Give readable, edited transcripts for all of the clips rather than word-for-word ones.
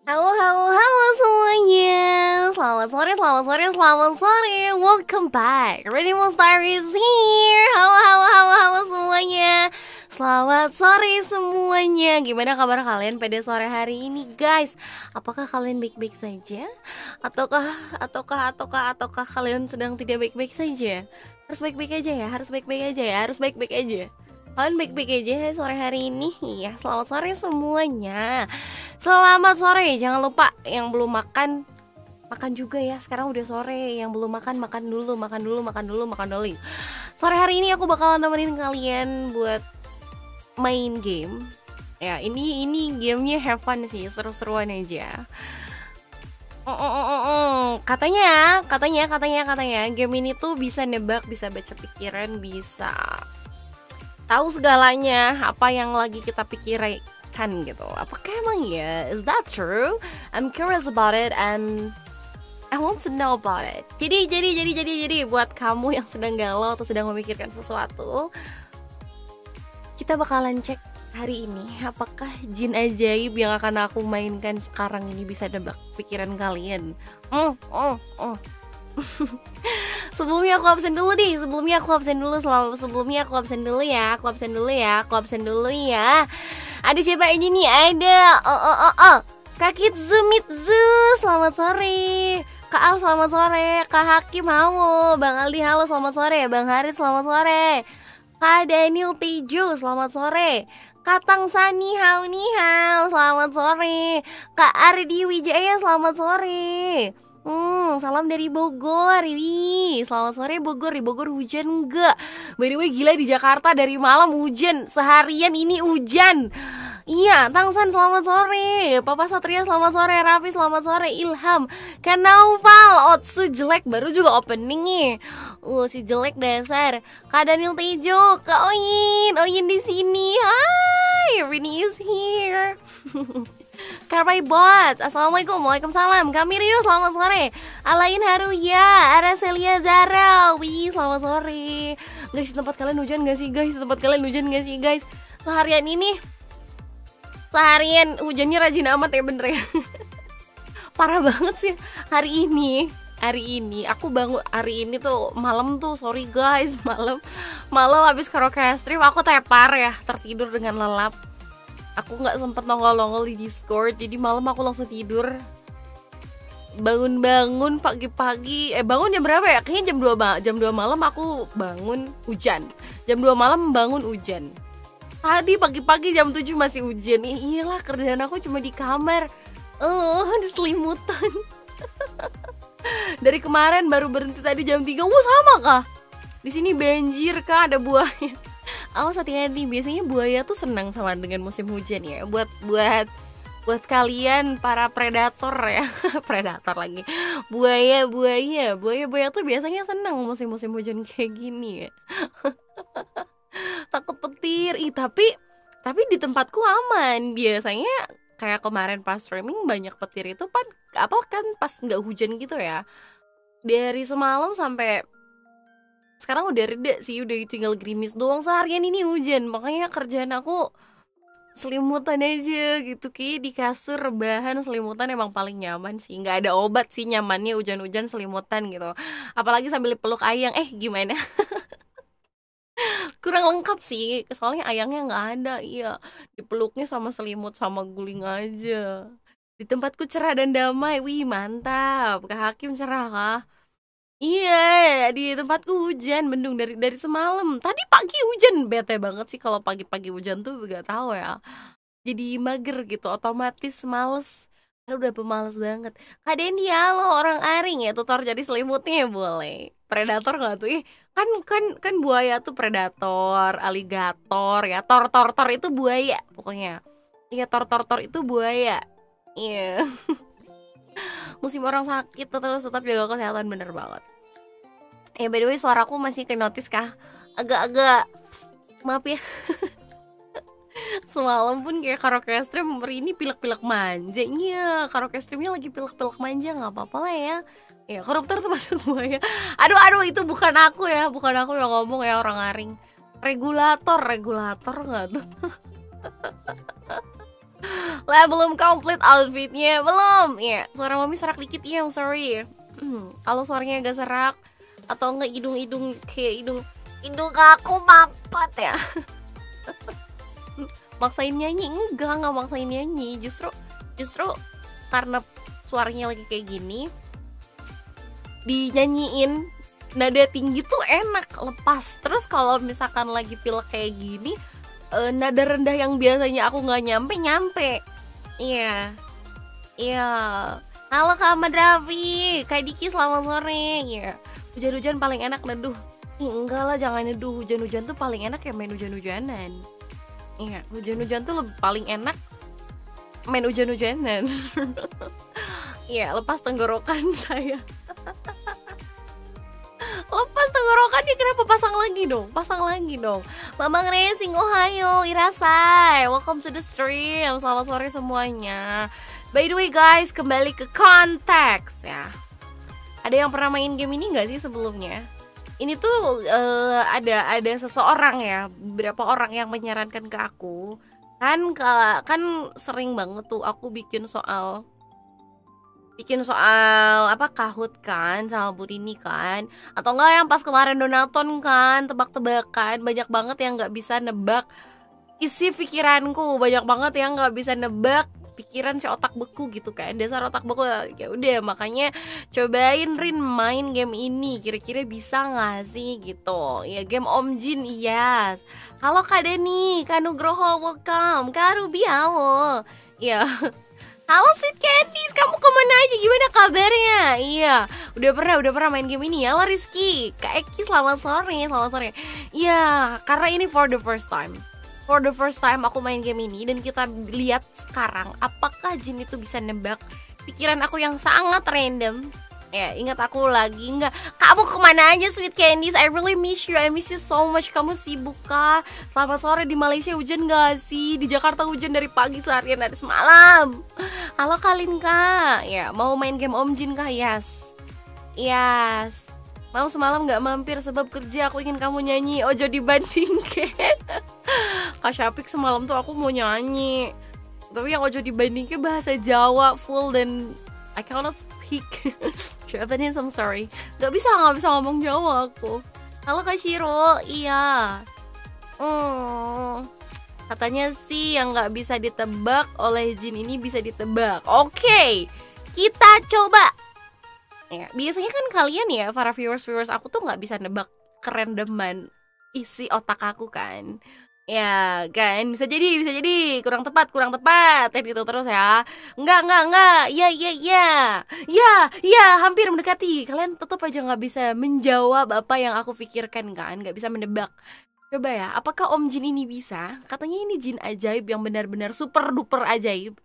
Halo, halo, halo semuanya. Selamat sore, selamat sore, selamat sore. Welcome back. Ready Star is here. Halo, halo, halo, halo semuanya. Selamat sore semuanya. Gimana kabar kalian pada sore hari ini, guys? Apakah kalian baik-baik saja? Ataukah kalian sedang tidak baik-baik saja? Harus baik-baik aja ya, harus baik-baik aja ya, harus baik-baik aja. Kalian baik-baik aja ya sore hari ini? Iya, selamat sore semuanya. Selamat sore, jangan lupa yang belum makan makan juga ya. Sekarang udah sore, yang belum makan makan dulu, makan dulu, makan dulu, makan dulu. Sore hari ini aku bakalan nemenin kalian buat main game. Ya, ini gamenya have fun sih, seru-seruan aja. Katanya game ini tuh bisa nebak, bisa baca pikiran, bisa tahu segalanya apa yang lagi kita pikirkan gitu. Apakah emang ya? Is that true? I'm curious about it and I want to know about it. Jadi buat kamu yang sedang galau atau sedang memikirkan sesuatu, kita bakalan cek hari ini apakah jin ajaib yang akan aku mainkan sekarang ini bisa nebak pikiran kalian. Sebelumnya aku absen dulu ya. Ada siapa ini nih? Ada Kakit Zumitzu, selamat sore. Kak Al, selamat sore. Kak Hakim, halo. Bang Aldi, halo, selamat sore. Bang Haris, selamat sore. Kak Daniel Tejo, selamat sore. Kak Tang Sani, hao ni hao, selamat sore. Kak Ardi Wijaya, selamat sore. Salam dari Bogor. Wih, selamat sore Bogor. Di Bogor hujan enggak? By the way, gila, di Jakarta dari malam hujan. Seharian ini hujan. Iya, Tangsan selamat sore. Papa Satria selamat sore. Raffi selamat sore. Ilham, Kanaufal, Otsu jelek baru juga opening nih. Si jelek dasar. Kak Daniel Tejo, Kak Oyin di sini. Hai, Rini is here. Karpai Bot, assalamualaikum, waalaikumsalam. Kamirius, selamat sore. Alain Haruya, Araselia Zara, wih, selamat sore. Guys, tempat kalian hujan gak sih guys? Seharian hujannya rajin amat ya, bener ya. Parah banget sih hari ini aku bangun hari ini tuh malam tuh, sorry guys, malam habis karaoke stream aku tepar ya, tertidur dengan lelap. Aku nggak sempet nongol-nongol di Discord, jadi malam aku langsung tidur. Bangun pagi-pagi, bangun jam berapa ya? Kayaknya jam 2 malam aku bangun hujan. Jam 2 malam bangun hujan. Tadi pagi-pagi jam 7 masih hujan. Iyalah, kerjaan aku cuma di kamar. Di selimutan. Dari kemarin baru berhenti tadi jam 3. Wah, sama kah? Di sini banjir kah, ada buaya. Awas hati-hati, biasanya buaya tuh senang sama dengan musim hujan ya. Buat kalian para predator ya. Predator lagi. Buaya tuh biasanya senang musim-musim hujan kayak gini ya. Takut petir. Tapi di tempatku aman. Biasanya kayak kemarin pas streaming banyak petir itu kan pas nggak hujan gitu ya. Dari semalam sampai sekarang udah reda sih, udah tinggal gerimis doang. Seharian ini hujan, makanya kerjaan aku selimutan aja gitu. Kayak di kasur rebahan selimutan emang paling nyaman sih. Nggak ada obat sih nyamannya hujan-hujan selimutan gitu. Apalagi sambil peluk ayang. Gimana? Kurang lengkap sih, soalnya ayangnya nggak ada. Iya, dipeluknya sama selimut sama guling aja. Di tempatku cerah dan damai. Wih, mantap. Kak Hakim cerah kah? Iya, di tempatku hujan, mendung dari semalam. Tadi pagi hujan, bete banget sih kalau pagi-pagi hujan tuh, gak tahu ya. Jadi mager gitu, otomatis males. Udah pemalas banget. Kak Dendi, halo, orang Aring ya, tutor jadi selimutnya boleh. Predator gak tuh? Kan buaya tuh predator, aligator ya. Tor itu buaya pokoknya. Iya, tor itu buaya. Iya. Musim orang sakit terus tetap jaga kesehatan, bener banget. By the way, suaraku masih ke notice kah? Agak-agak, maaf ya. Semalam pun kayak karaoke stream, hari ini pilek-pilek manja. Iya, karaoke streamnya lagi pilek-pilek manja, nggak apa-apa lah ya. Ya, koruptor termasuk gue ya. Aduh, itu bukan aku yang ngomong ya, orang Aring. Regulator nggak tuh? Lah belum komplit outfitnya, belum. Ya, suara mami serak dikit ya, I'm sorry. Kalau suaranya agak serak atau enggak hidung kayak hidung aku mampet ya. Maksain nyanyi enggak maksain nyanyi, justru karena suaranya lagi kayak gini, dinyanyiin nada tinggi tuh enak, lepas. Terus kalau misalkan lagi pilek kayak gini, nada rendah yang biasanya aku nggak nyampe. Iya. Halo Kak Ahmad Raffi, Kak Diki selamat sore. Iya. Hujan-hujan paling enak neduh. Enggak lah, jangan neduh. Hujan-hujan tuh paling enak ya main hujan-hujanan. Iya, hujan-hujan tuh paling enak main hujan-hujanan. Iya, lepas tenggorokan saya. Lepas tenggorokannya kenapa pasang lagi dong. Mamang Racing, Ohio, Irasai, welcome to the stream. Selamat sore semuanya. By the way guys, kembali ke konteks ya. Ada yang pernah main game ini gak sih sebelumnya? Ini tuh ada seseorang ya, beberapa orang yang menyarankan ke aku. Kan sering banget tuh aku bikin soal apa Kahoot kan sama Bu Rini kan, atau enggak yang pas kemarin Donaton kan, tebak-tebakan. Banyak banget yang nggak bisa nebak isi pikiranku, banyak banget yang nggak bisa nebak pikiran si otak beku gitu kan, dasar otak beku. Ya udah, makanya cobain Rin main game ini, kira-kira bisa nggak sih gitu ya. Game Om Jin, yes. Halo Kak Deni, Kak Nugroho, welcome. Kak Ruby, halo ya. Halo Sweet Candies, kamu kemana aja? Gimana kabarnya? Iya, udah pernah main game ini ya. Halo Rizky, Kak Eki, selamat sore. Iya, karena ini for the first time aku main game ini. Dan kita lihat sekarang apakah Jin itu bisa nebak pikiran aku yang sangat random. Ya, ingat aku lagi nggak? Kamu kemana aja Sweet Candies? I really miss you so much. Kamu sibuk kah? Selamat sore. Di Malaysia hujan gak sih? Di Jakarta hujan dari pagi seharian dari semalam. Halo Kalinka. Ya, mau main game Om Jin kah? Yes. Mau semalam gak mampir sebab kerja. Aku ingin kamu nyanyi Ojo dibandingkan. Kak Syafik, semalam tuh aku mau nyanyi, tapi yang Ojo dibandingkan bahasa Jawa full dan I cannot speak Japanese, I'm sorry. Gak bisa ngomong Jawa aku. Halo Kak Shiro, iya. Katanya sih yang gak bisa ditebak oleh Jin ini bisa ditebak. Oke, kita coba. Ya, biasanya kan kalian ya, para viewers aku tuh gak bisa nebak kerandoman isi otak aku kan. Ya kan, bisa jadi kurang tepat kayak gitu terus ya. Enggak, ya hampir mendekati. Kalian tetap aja nggak bisa menjawab apa yang aku pikirkan kan, nggak bisa menebak. Coba ya, apakah Om Jin ini bisa? Katanya ini jin ajaib yang benar-benar super duper ajaib.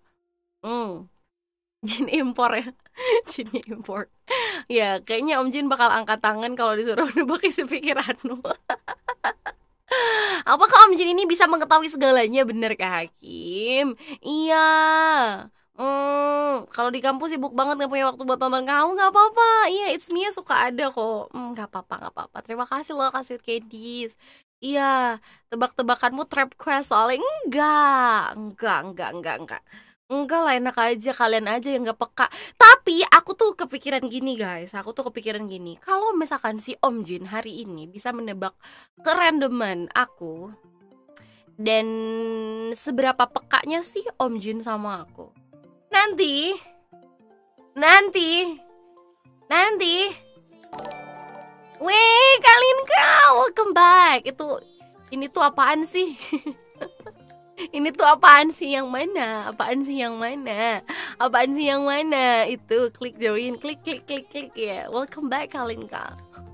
Jin impor ya. Jinnya impor. Ya, kayaknya Om Jin bakal angkat tangan kalau disuruh nebak isi pikiranmu. Apakah Om Jin ini bisa mengetahui segalanya? Bener Kak Hakim? Iya. Kalau di kampus sibuk banget gak punya waktu buat nonton kamu, gak apa-apa. Iya, it's me suka ada kok. Gak apa-apa. Terima kasih loh kasih Candies. Iya, tebak-tebakanmu trap quest soalnya. Enggak lah, enak aja, kalian aja yang gak peka. Tapi aku tuh kepikiran gini guys, kalau misalkan si Om Jin hari ini bisa menebak kerandoman aku, dan seberapa pekanya sih Om Jin sama aku, Nanti weh, kalian welcome back. Ini tuh apaan sih? Ini tuh apaan sih yang mana? Itu klik join, klik ya. Welcome back Kalinka.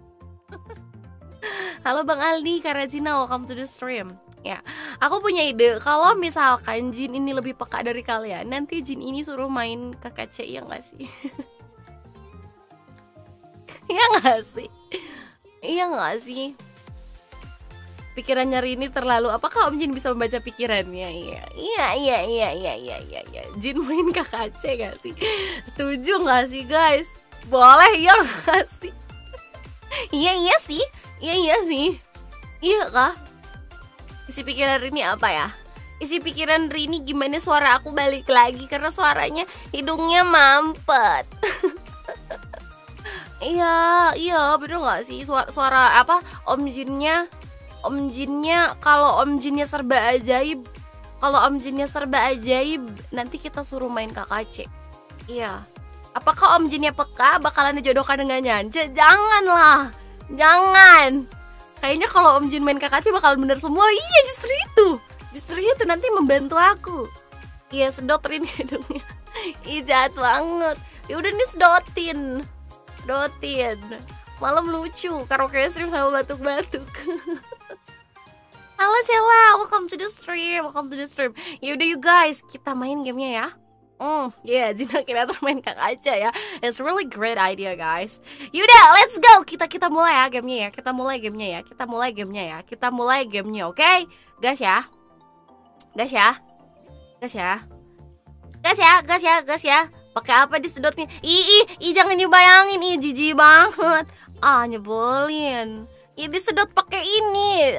Halo Bang Aldi, Karajina, welcome to the stream. Ya, aku punya ide. Kalau misalkan Jin ini lebih peka dari kalian, nanti Jin ini suruh main KKC, ya nggak sih? Iya nggak sih? Pikirannya Rini terlalu, apakah Om Jin bisa membaca pikirannya? Iya. Jin main KKC gak sih? Setuju gak sih guys? Boleh ya gak sih? Iya sih. Iya kah? Isi pikiran Rini apa ya? isi pikiran Rini gimana suara aku balik lagi karena suaranya hidungnya mampet. Iya, bener nggak sih suara apa Om Jinnya kalau Om Jinnya serba ajaib. Kalau Om Jinnya serba ajaib, nanti kita suruh main KKC. Iya. Apakah Om Jinnya peka bakalan dijodohkan dengan Yance? Janganlah. Jangan. Kayaknya kalau Om Jin main KKC bakal bener semua. Iya, justru itu nanti membantu aku. Iya, sedotin hidungnya. Ih, jahat banget. Ya udah nih sedotin. Malam lucu karaoke stream sambil batuk-batuk. Halo Sela, welcome to the stream. Yaudah you guys, kita main gamenya ya. Jin akhirnya main KKC ya. It's really great idea guys. Yaudah, let's go. Kita mulai ya gamenya ya. Kita mulai gamenya, oke? Gas ya. Pakai apa disedotnya? Jangan dibayangin, jijik banget. Nyebelin. Disedot pakai ini.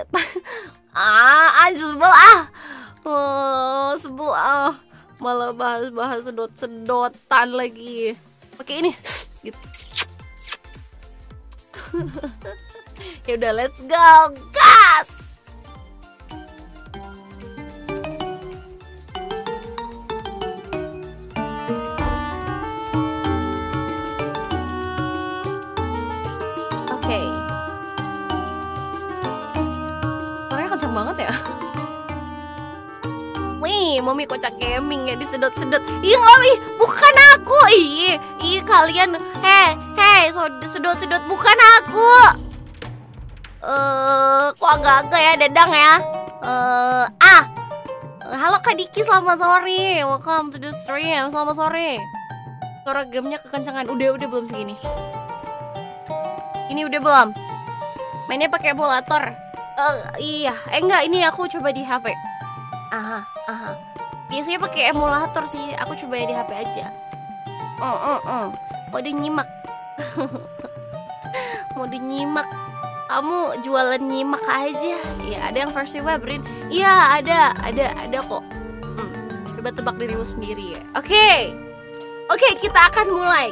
Sebel. Malah bahas sedot-sedotan lagi. Pakai ini. Gitu. Ya udah, let's go. Gas. Oke. Suaranya kenceng banget ya. Wih, Mami kocak gaming ya, disedot-sedot. Mami, bukan aku. Kalian, hei, sedot-sedot bukan aku. Kok agak-agak ya, Dadang ya. Halo Kak Diki, selamat sore. Welcome to the stream. Selamat sore. Suara gamenya kekencangan. Udah belum segini. Ini udah belum? Mainnya pakai emulator. Iya. Enggak, ini aku coba di HP. Aha. Biasanya pakai emulator sih. Aku coba ya di HP aja. Mau dinyimak. Kamu jualan nyimak aja. Iya, ada yang versi web, Rin. Iya, ada kok. Coba tebak dirimu sendiri ya. Oke, kita akan mulai.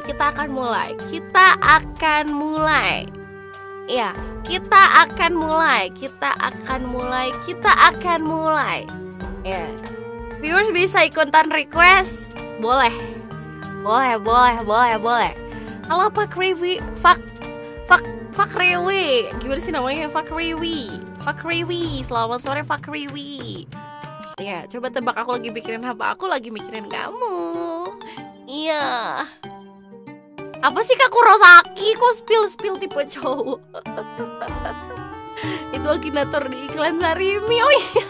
Iya, kita akan mulai. Ya. Viewers bisa ikutan request? Boleh. Halo Pak Riwi, Fakriwi. Gimana sih namanya? Fakriwi. Selamat sore Fakriwi. Ya, coba tebak aku lagi mikirin apa? Aku lagi mikirin kamu. Iya. Apa sih Kak Kurosaki? Kok spill tipe cowok? Itu akinator di iklan Sarimi. Oh iya.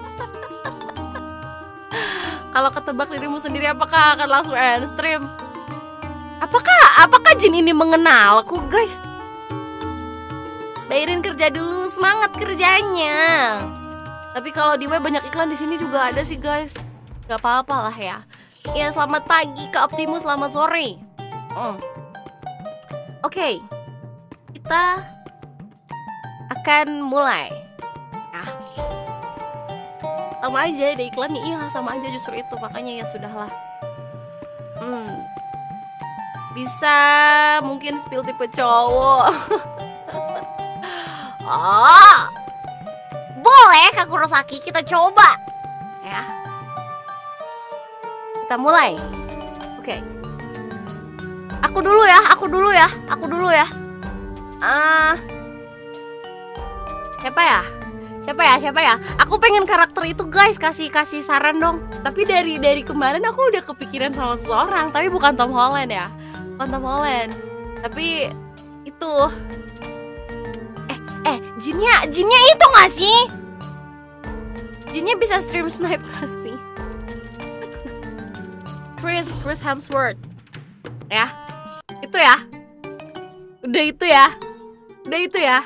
Kalau ketebak dirimu sendiri, apakah akan langsung end stream? Apakah Jin ini mengenalku, guys? Bayarin kerja dulu, semangat kerjanya. Tapi kalau di web banyak iklan, di sini juga ada sih, guys. Gak apa-apa lah ya. Ya, selamat pagi Kak Optimus, selamat sore. Oke. Kita akan mulai. Sama aja ada iklannya. Iya, sama aja justru itu. Makanya ya sudahlah. Bisa mungkin spill tipe cowok. Boleh Kak Kurosaki, kita coba. Ya. Kita mulai. Oke. Aku dulu ya. Siapa ya? Aku pengen karakter itu, guys. Kasih saran dong. Tapi dari kemarin aku udah kepikiran sama seseorang, tapi bukan Tom Holland ya. Bukan Tom Holland. Tapi itu Jinnya itu gak sih? Jinnya bisa stream snipe gak sih? Chris Hemsworth. Ya. Itu ya. Udah itu ya.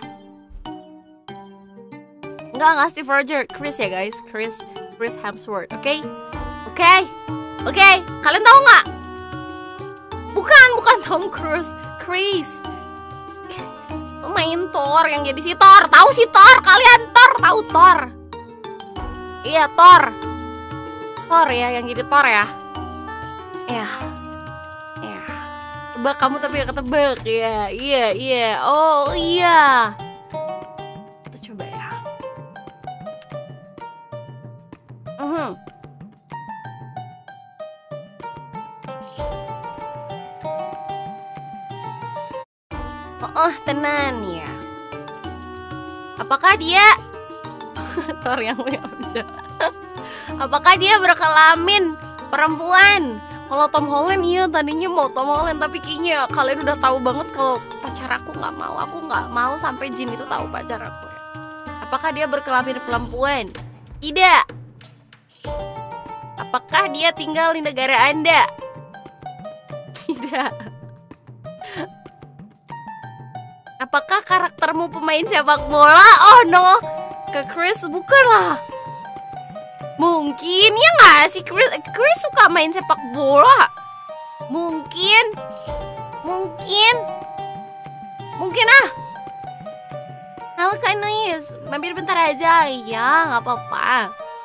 Enggak Steve Rogers, Chris ya guys, Chris Hemsworth, oke? Kalian tahu nggak? Bukan Tom Cruise, Chris. Main Thor yang jadi si Thor, tahu si Thor? Kalian tahu Thor? Iya Thor, Thor ya, yang jadi Thor ya. Ya. Tebak kamu tapi gak ketebak ya. Iya. Oh iya. Kita coba ya. Oh, tenan ya. Apakah dia Thor yang punya apakah dia berkelamin perempuan? Kalau Tom Holland iya tadinya mau Tom Holland, tapi kayaknya kalian udah tahu banget kalau pacar aku nggak mau. Aku nggak mau sampai Jin itu tahu pacar aku ya. Apakah dia berkelamin perempuan? Tidak. Apakah dia tinggal di negara Anda? Tidak. Apakah karaktermu pemain sepak bola? Oh no, ke Chris bukanlah. Mungkin ya nggak sih Chris suka main sepak bola. Mungkin ah. Halo Kak Nais, mampir bentar aja ya, nggak apa-apa.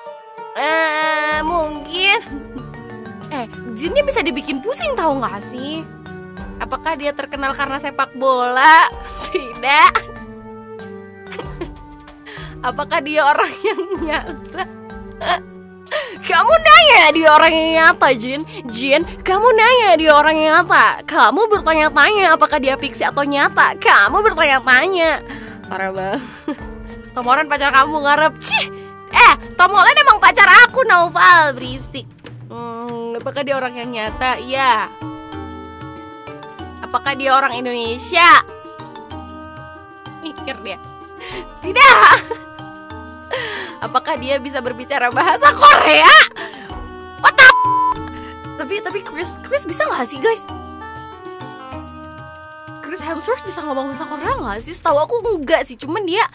Mungkin. Jinnya bisa dibikin pusing tahu nggak sih? Apakah dia terkenal karena sepak bola? Tidak. Apakah dia orang yang nyata? Kamu nanya dia orang yang nyata, Jin. Kamu nanya dia orang yang nyata. Kamu bertanya-tanya apakah dia fiksi atau nyata. Kamu bertanya-tanya. Parah banget. Tom Holland pacar kamu ngarep. Tom Holland emang pacar aku, Naufal. Berisik. Apakah dia orang yang nyata? Iya. Apakah dia orang Indonesia? Mikir dia. Tidak. Apakah dia bisa berbicara bahasa Korea? What the Tapi Chris bisa gak sih guys? Chris Hemsworth bisa ngomong bahasa Korea gak sih? Setahu aku enggak sih. Cuma dia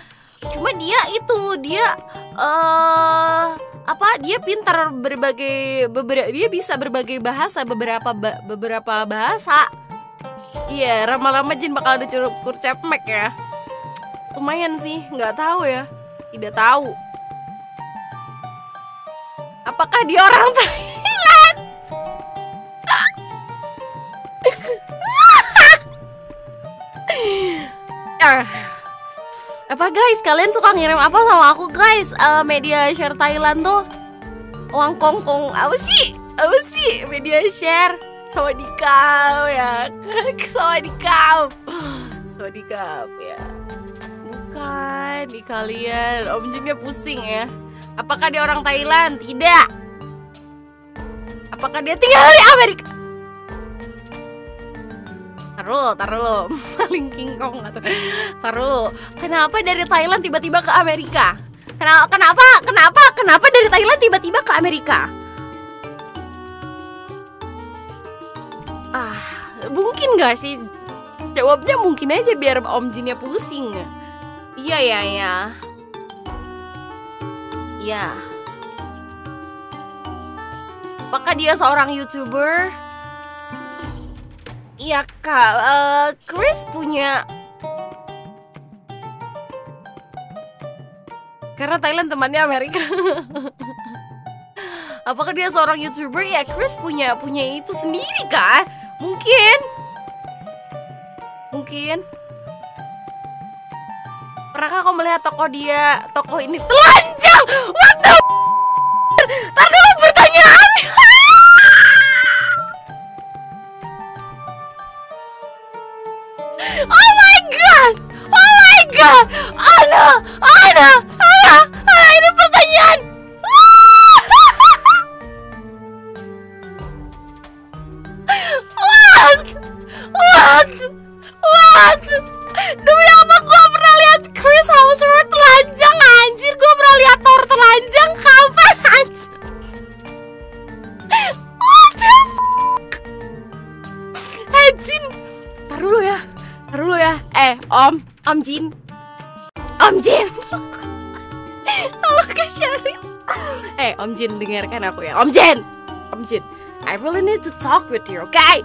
dia pintar dia bisa berbagai bahasa, beberapa bahasa. Iya, lama-lama Jin bakal ada kurcepmek ya. Lumayan sih, nggak tahu ya. Tidak tahu. Apakah dia orang Thailand? Apa guys, kalian suka ngirim apa sama aku guys? Media share Thailand tuh Wang Kongkong apa sih media share. Sawadikap ya. Sawadikap ya. Bukan di kalian. Om Jinnya pusing ya. Apakah dia orang Thailand? Tidak. Apakah dia tinggal di Amerika? Taruh lo. Paling King Kong atau taruh. Kenapa dari Thailand tiba-tiba ke Amerika? Kenapa dari Thailand tiba-tiba ke Amerika? Mungkin gak sih? Jawabnya mungkin aja biar Om Jinnya pusing. Iya. Apakah dia seorang YouTuber? Iya Kak, Chris punya. Karena Thailand temannya Amerika. Apakah dia seorang YouTuber? Ya Chris punya itu sendiri Kak. Mungkin. Pernahkah kau melihat toko ini telanjang? What the Tar dulu pertanyaan. Oh my god. Ana, ini pertanyaan. What? Demi apa gue pernah lihat Chris Hemsworth telanjang anjir. Gue pernah lihat Thor telanjang kapan anjir. What the fuck? Jin, tar dulu ya. Om Jin. Halo Kak Syarif. Om Jin dengarkan aku ya. Om Jin, I really need to talk with you, okay?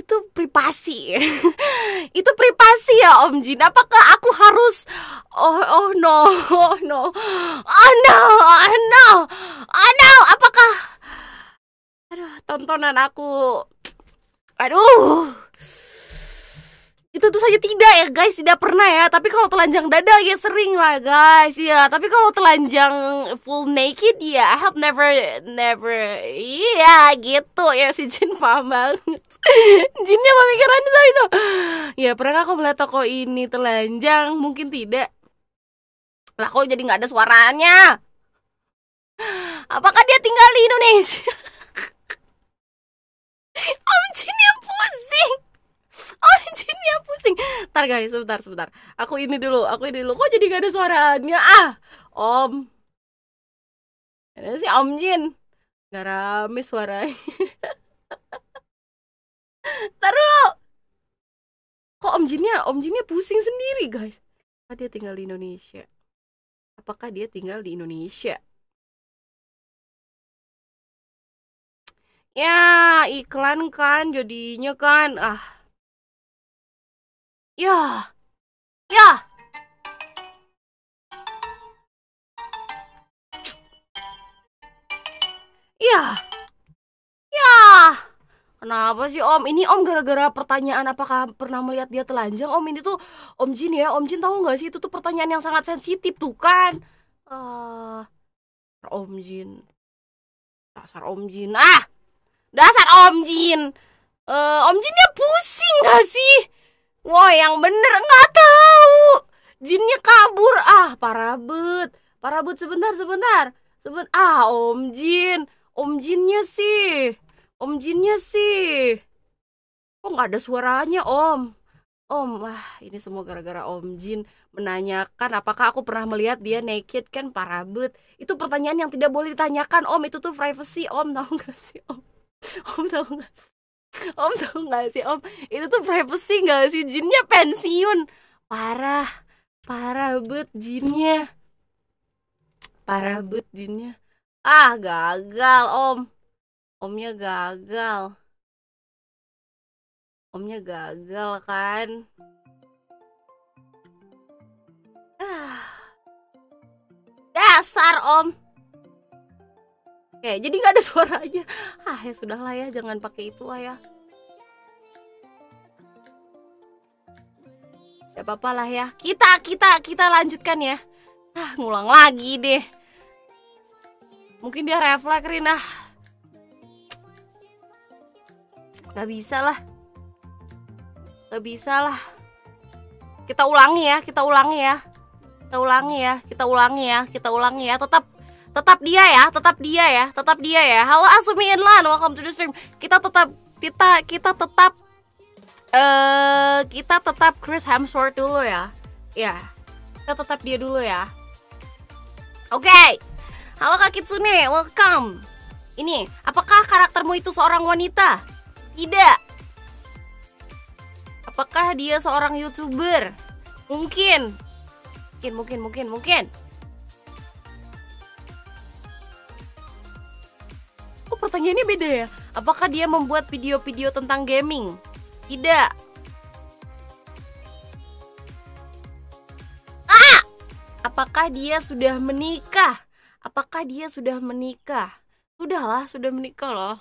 itu privasi. Itu privasi ya Om Jin. Apakah aku harus oh no, oh no. Oh no, oh no. Oh no, apakah aduh, tontonan aku. Aduh. Itu tuh saja tidak ya guys, tidak pernah ya. Tapi kalau telanjang dada ya sering lah guys. Ya, tapi kalau telanjang full naked ya I have never. Iya gitu ya, si Jin paham banget. Jinnya pemikiran itu. Ya pernah aku melihat toko ini telanjang? Mungkin tidak. Lah kok jadi gak ada suaranya? Apakah dia tinggal di Indonesia? Om Jinnya pusing. Oh, jinnya pusing. Ntar guys, sebentar. Aku ini dulu. Kok jadi gak ada suaranya? Om. Ini sih Om Jin. Gak rame suaranya. Ntar dulu. Kok Om Jinnya pusing sendiri guys. Apakah dia tinggal di Indonesia? Ya, iklan kan jadinya kan. Ya. Kenapa sih Om? Ini Om gara-gara pertanyaan apakah pernah melihat dia telanjang Om. Ini tuh Om Jin ya. Om Jin tahu gak sih itu tuh pertanyaan yang sangat sensitif tuh kan. Om Jin. Dasar Om Jin. Om Jinnya pusing gak sih? Wah yang bener gak tahu. Jinnya kabur. Parah bet sebentar. Om Jinnya sih. Kok gak ada suaranya Om? Ini semua gara-gara Om Jin menanyakan apakah aku pernah melihat dia naked kan parah bet. Itu pertanyaan yang tidak boleh ditanyakan Om. Itu tuh privacy Om, tahu gak sih Om? Om tahu gak sih Om? Itu tuh privacy gak sih? Jinnya pensiun. Parah bet jinnya. Gagal Om. Omnya gagal kan. Dasar Om. Oke, jadi gak ada suaranya. Ya sudahlah ya, jangan pakai itu lah ya. Ya apa-apa lah ya. Kita lanjutkan ya. Ngulang lagi deh. Mungkin dia refleks Rin. Gak bisa lah. Kita ulangi ya. Tetap dia ya. Halo Asumi Inlan, welcome to the stream. Kita tetap Chris Hemsworth dulu ya. Ya. Kita tetap dia dulu ya. Oke. Halo Kak Kitsune, welcome. Ini, apakah karaktermu itu seorang wanita? Tidak. Apakah dia seorang YouTuber? Mungkin. Pertanyaannya beda ya. Apakah dia membuat video-video tentang gaming? Tidak. Apakah dia sudah menikah? Sudah menikah loh.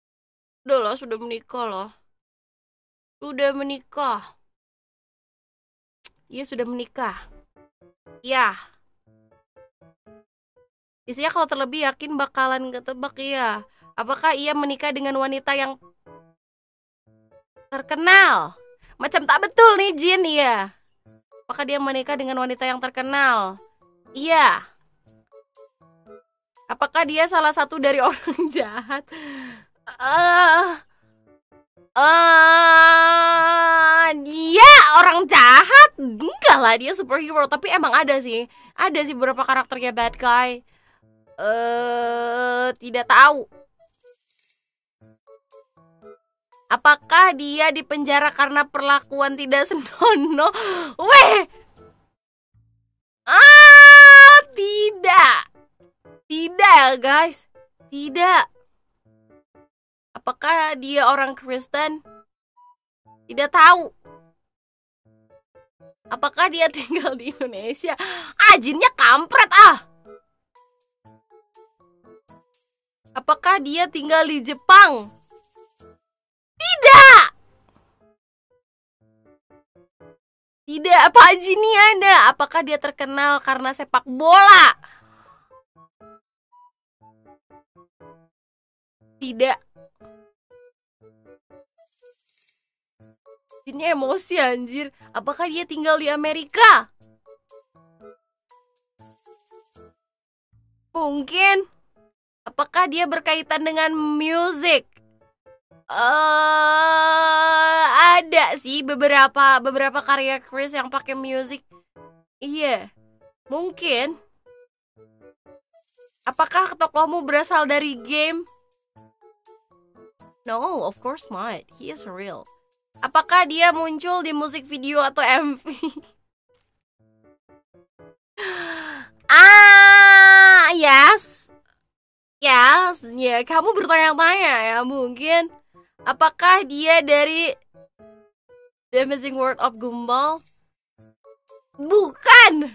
Dia sudah menikah. Ya. Biasanya kalau terlebih yakin bakalan ketebak ya. Apakah ia menikah dengan wanita yang terkenal? Macam tak betul nih Jin, iya. Apakah dia menikah dengan wanita yang terkenal? Iya. Apakah dia salah satu dari orang jahat? Dia orang jahat? Enggak lah, dia superhero. Tapi emang ada sih beberapa karakternya bad guy. Tidak tahu. Apakah dia dipenjara karena perlakuan tidak senonoh? Tidak. Tidak ya guys. Tidak. Apakah dia orang Kristen? Tidak tahu. Apakah dia tinggal di Indonesia? Jinnya kampret Apakah dia tinggal di Jepang? Tidak. Tidak, Pak Jin ini ada. Apakah dia terkenal karena sepak bola? Tidak. Jinnya emosi anjir. Apakah dia tinggal di Amerika? Mungkin. Apakah dia berkaitan dengan musik? Ada sih beberapa karya Chris yang pakai musik. Iya. Mungkin. Apakah tokohmu berasal dari game? No, of course not. He is real. Apakah dia muncul di musik video atau MV? Yes. Yes, ya, kamu bertanya-tanya ya, mungkin. Apakah dia dari The Amazing World of Gumball? Bukan.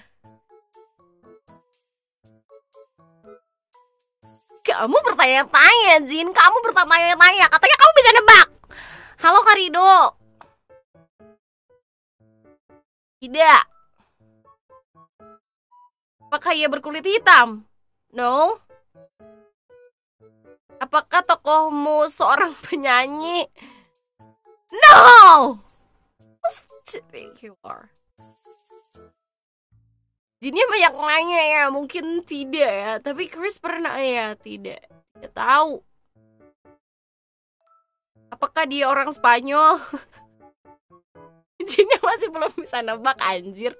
Kamu bertanya-tanya, Jin. Kamu bertanya-tanya. Katanya kamu bisa nebak. Halo, Karido. Tidak. Apakah ia berkulit hitam? No. Apakah tokohmu seorang penyanyi? No! How stupid you are. Jinnya banyak nanya ya, mungkin tidak ya. Tapi Chris pernah ya, tidak tahu. Apakah dia orang Spanyol? Jinnya masih belum bisa nebak anjir.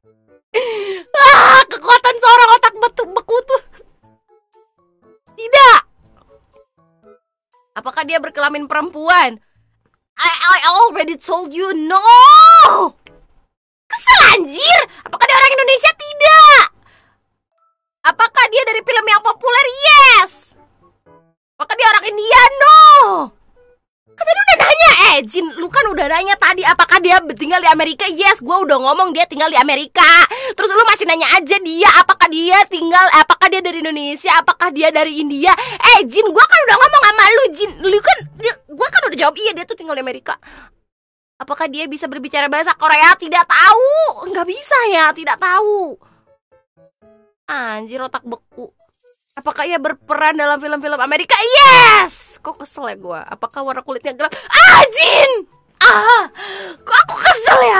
Kekuatan seorang otak beku tuh. Tidak. Apakah dia berkelamin perempuan? I already told you no. Kesel anjir. Apakah dia orang Indonesia? Tidak. Apakah dia dari film yang populer? Yes. Apakah dia orang India? No. Kan tadi udah nanya. Jin, lu kan udah nanya tadi apakah dia tinggal di Amerika? Yes, gue udah ngomong dia tinggal di Amerika. Terus lu masih nanya aja dia apakah dia dari Indonesia, apakah dia dari India? Jin, gue kan udah ngomong sama lu, Jin. Gue kan udah jawab iya, dia tuh tinggal di Amerika. Apakah dia bisa berbicara bahasa Korea? Tidak tahu. Nggak bisa ya, tidak tahu. Anjir, otak beku. Apakah ia berperan dalam film-film Amerika? Yes. Kok kesel ya gue? Apakah warna kulitnya gelap? Jin! Kok aku kesel ya?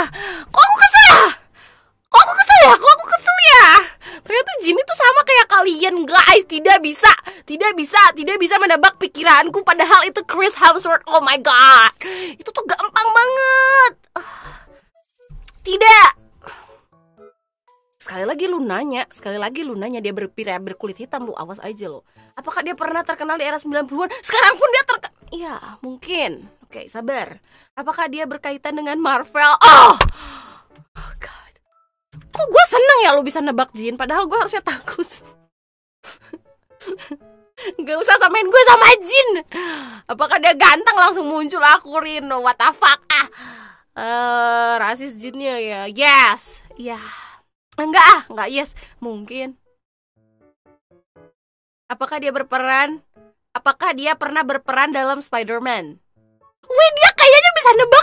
Ternyata Jin itu sama kayak kalian guys. Tidak bisa menebak pikiranku. Padahal itu Chris Hemsworth. Oh my god. Itu tuh gampang banget. Tidak. Sekali lagi lu nanya dia berkulit hitam, lu awas aja lo. Apakah dia pernah terkenal di era 90-an? Sekarang pun dia terkenal. Iya, mungkin. Oke, sabar. Apakah dia berkaitan dengan Marvel? Oh god. Kok gue seneng ya lu bisa nebak, Jin? Padahal gue harusnya takut. Gak usah samain gue sama Jin. Apakah dia ganteng langsung muncul aku, Rino? What the fuck? Rasis Jinnya ya. Yes. Ya. Enggak yes, mungkin. Apakah dia pernah berperan dalam Spider-Man? Wih, dia kayaknya bisa nebak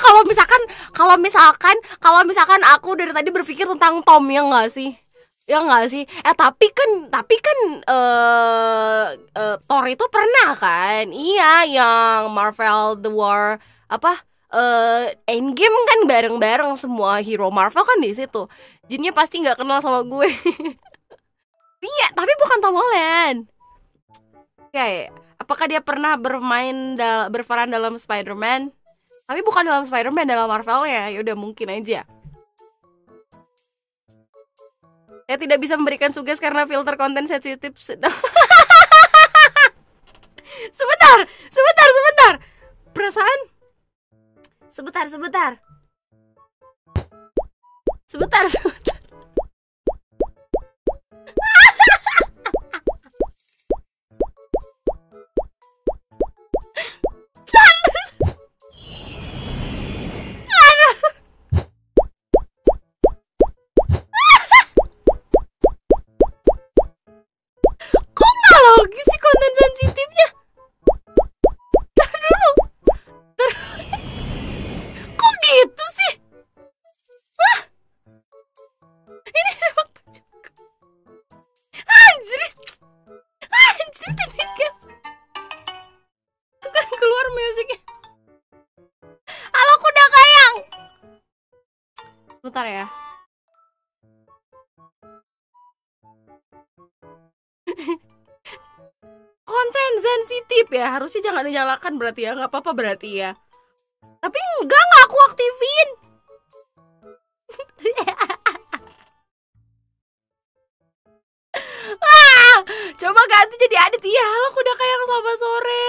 kalau misalkan aku dari tadi berpikir tentang Tom, ya enggak sih? Ya enggak sih? Tapi kan Thor itu pernah kan? Iya, yang Marvel The War Endgame kan bareng-bareng semua hero Marvel kan di situ. Jinnya pasti nggak kenal sama gue. Iya, tapi bukan Tom Holland. Oke, apakah dia pernah berperan dalam Spider-Man? Tapi bukan dalam Spider-Man, dalam Marvel-nya. Ya udah, mungkin aja. Saya tidak bisa memberikan tugas karena filter konten sensitif sedang. Sebentar. Perasaan. Sebentar. sebentar ya. Konten sensitif ya, harusnya jangan dinyalakan berarti ya, nggak apa-apa berarti ya. Tapi enggak aku aktifin. Coba ganti jadi Adit. Iya, halo kuda kayang selamat sore.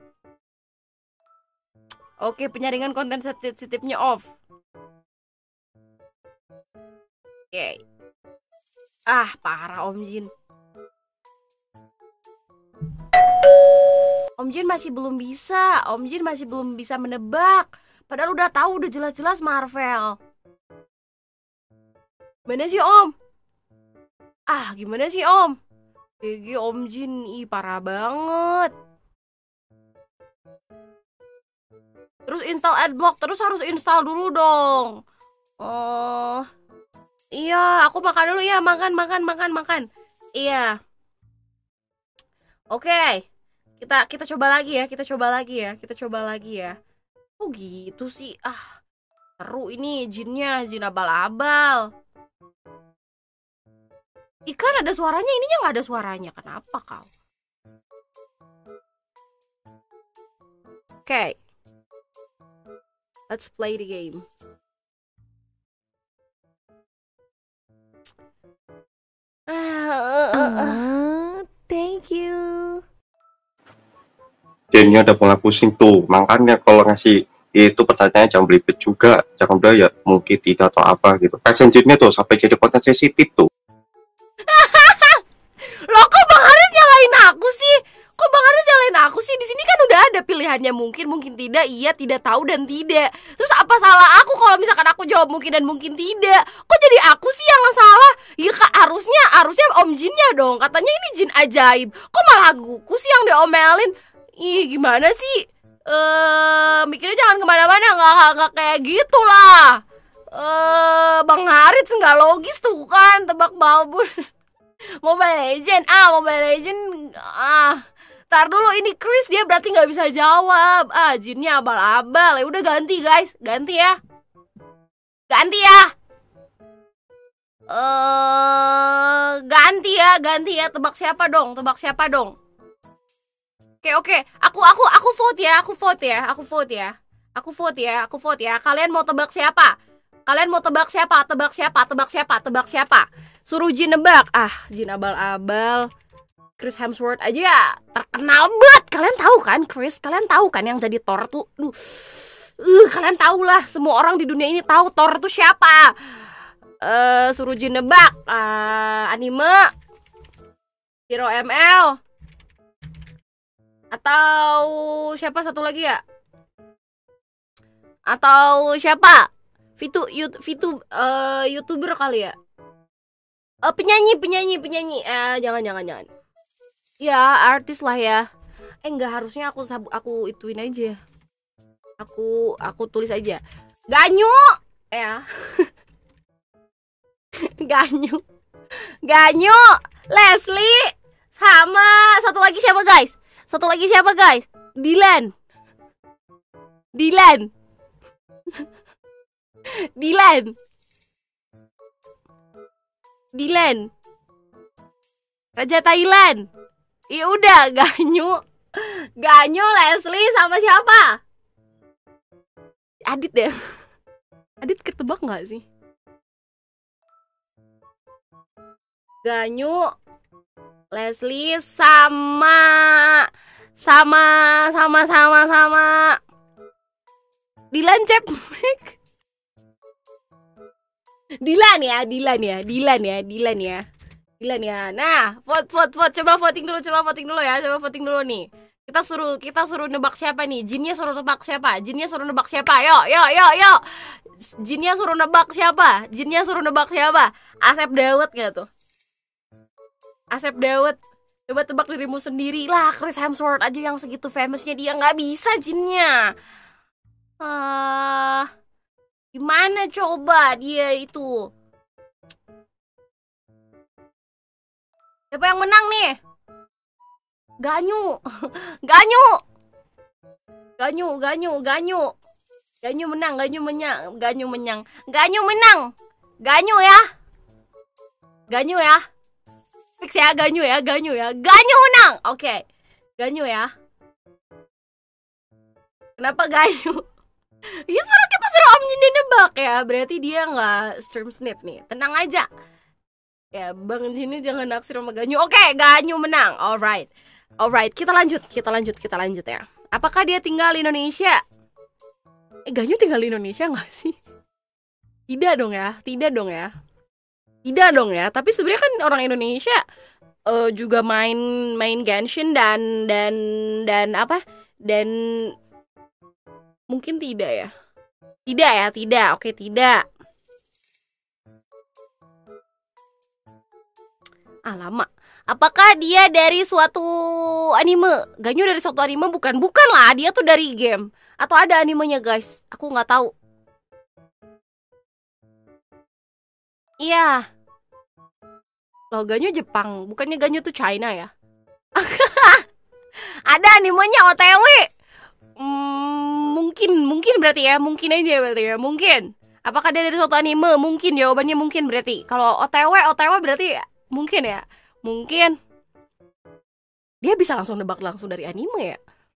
Oke, penyaringan konten sensitifnya off. Oke. Parah Om Jin. Om Jin masih belum bisa. Om Jin masih belum bisa menebak. Padahal udah tahu, udah jelas-jelas Marvel. Gimana sih Om? Gimana sih Om? GG Om Jin, parah banget. Terus install adblock, terus harus install dulu dong. Iya, aku makan dulu ya, makan. Iya. Oke. Kita coba lagi ya. Oh gitu sih. Seru ini jinnya, jin abal-abal. Iklan ada suaranya, ininya nggak ada suaranya. Kenapa kau? Oke. Let's play the game. Thank you. Jinnya udah mulai pusing tuh, makanya kalau ngasih itu pertanyaannya jangan belibet juga, jangan bilang ya mungkin tidak atau apa gitu. Passion jinnya tuh sampai jadi konten sensitif tuh. Loh, kok Bang Haris nyalain aku sih? Di sini kan udah ada pilihannya mungkin tidak, iya, tidak tahu dan tidak. Terus apa salah aku kalau misalkan aku jawab mungkin dan mungkin tidak? Kok jadi aku sih yang salah? Iya Kak, harusnya Om Jinnya dong. Katanya ini jin ajaib. Kok malah aku sih yang diomelin? Ih, gimana sih? Mikirnya jangan kemana-mana, nggak kayak gitulah. Bang Haris nggak logis tuh kan, tebak balbun. Mobile Legend, Tar dulu, ini Chris dia berarti nggak bisa jawab. Jinnya abal-abal. Ya udah ganti guys, ganti ya. Ganti ya. Tebak siapa dong? Oke. Aku vote ya. Kalian mau tebak siapa? Tebak siapa? Suruh Jin nebak. Jin abal-abal. Chris Hemsworth aja ya terkenal banget. Kalian tahu kan Chris? Kalian tahu kan yang jadi Thor tuh? Kalian tahu lah. Semua orang di dunia ini tahu Thor tuh siapa. Suruh Jin nebak. Anime, Hero ML, atau siapa satu lagi ya? Atau siapa? YouTuber kali ya? Penyanyi. Jangan. Ya, artis lah ya. Enggak, harusnya aku ituin aja. Aku tulis aja. Ganyu. Ya. Ganyu, Leslie, sama satu lagi siapa guys? Dylan. Raja Thailand. Ya udah, Ganyu, Leslie sama siapa? Adit deh. Adit ketebak nggak sih? Ganyu, Leslie sama Dylan Cepmek. Dylan ya. Nah, vote. Coba voting dulu ya. Nih. Kita suruh nebak siapa nih? Jinnya suruh nebak siapa? Yo. Jinnya suruh nebak siapa? Asep Dawud nggak tuh? Asep Dawud. Coba tebak dirimu sendiri lah. Chris Hemsworth aja yang segitu famousnya dia nggak bisa jinnya. Gimana coba dia itu? Siapa yang menang nih? Ganyu menang. Ganyu ya. Ganyu ya. Fix ya, Ganyu ya, Ganyu ya. Ganyu menang. Oke. Ganyu ya. Kenapa Ganyu? Ya suruh kita suruh Om Jin nebak ya. Berarti dia nggak stream snip nih. Tenang aja. Ya, Bang Jin jangan naksir sama Ganyu. Oke, Ganyu menang. Alright. Kita lanjut ya. Apakah dia tinggal di Indonesia? Ganyu tinggal di Indonesia nggak sih? Tidak dong ya. Tapi sebenarnya kan orang Indonesia juga main Genshin dan mungkin tidak ya. Tidak. Oke, tidak. Lama. Apakah dia dari suatu anime? Ganyu dari suatu anime bukan lah. Dia tuh dari game. Atau ada animenya guys? Aku nggak tahu. Iya. Loh, Ganyu Jepang. Bukannya Ganyu tuh China ya? Ada animenya OTW. Mungkin berarti ya. Mungkin aja berarti ya. Mungkin. Apakah dia dari suatu anime? Mungkin, jawabannya mungkin berarti. Kalau OTW berarti ya? Mungkin ya. Mungkin. Dia bisa langsung nebak langsung dari anime ya?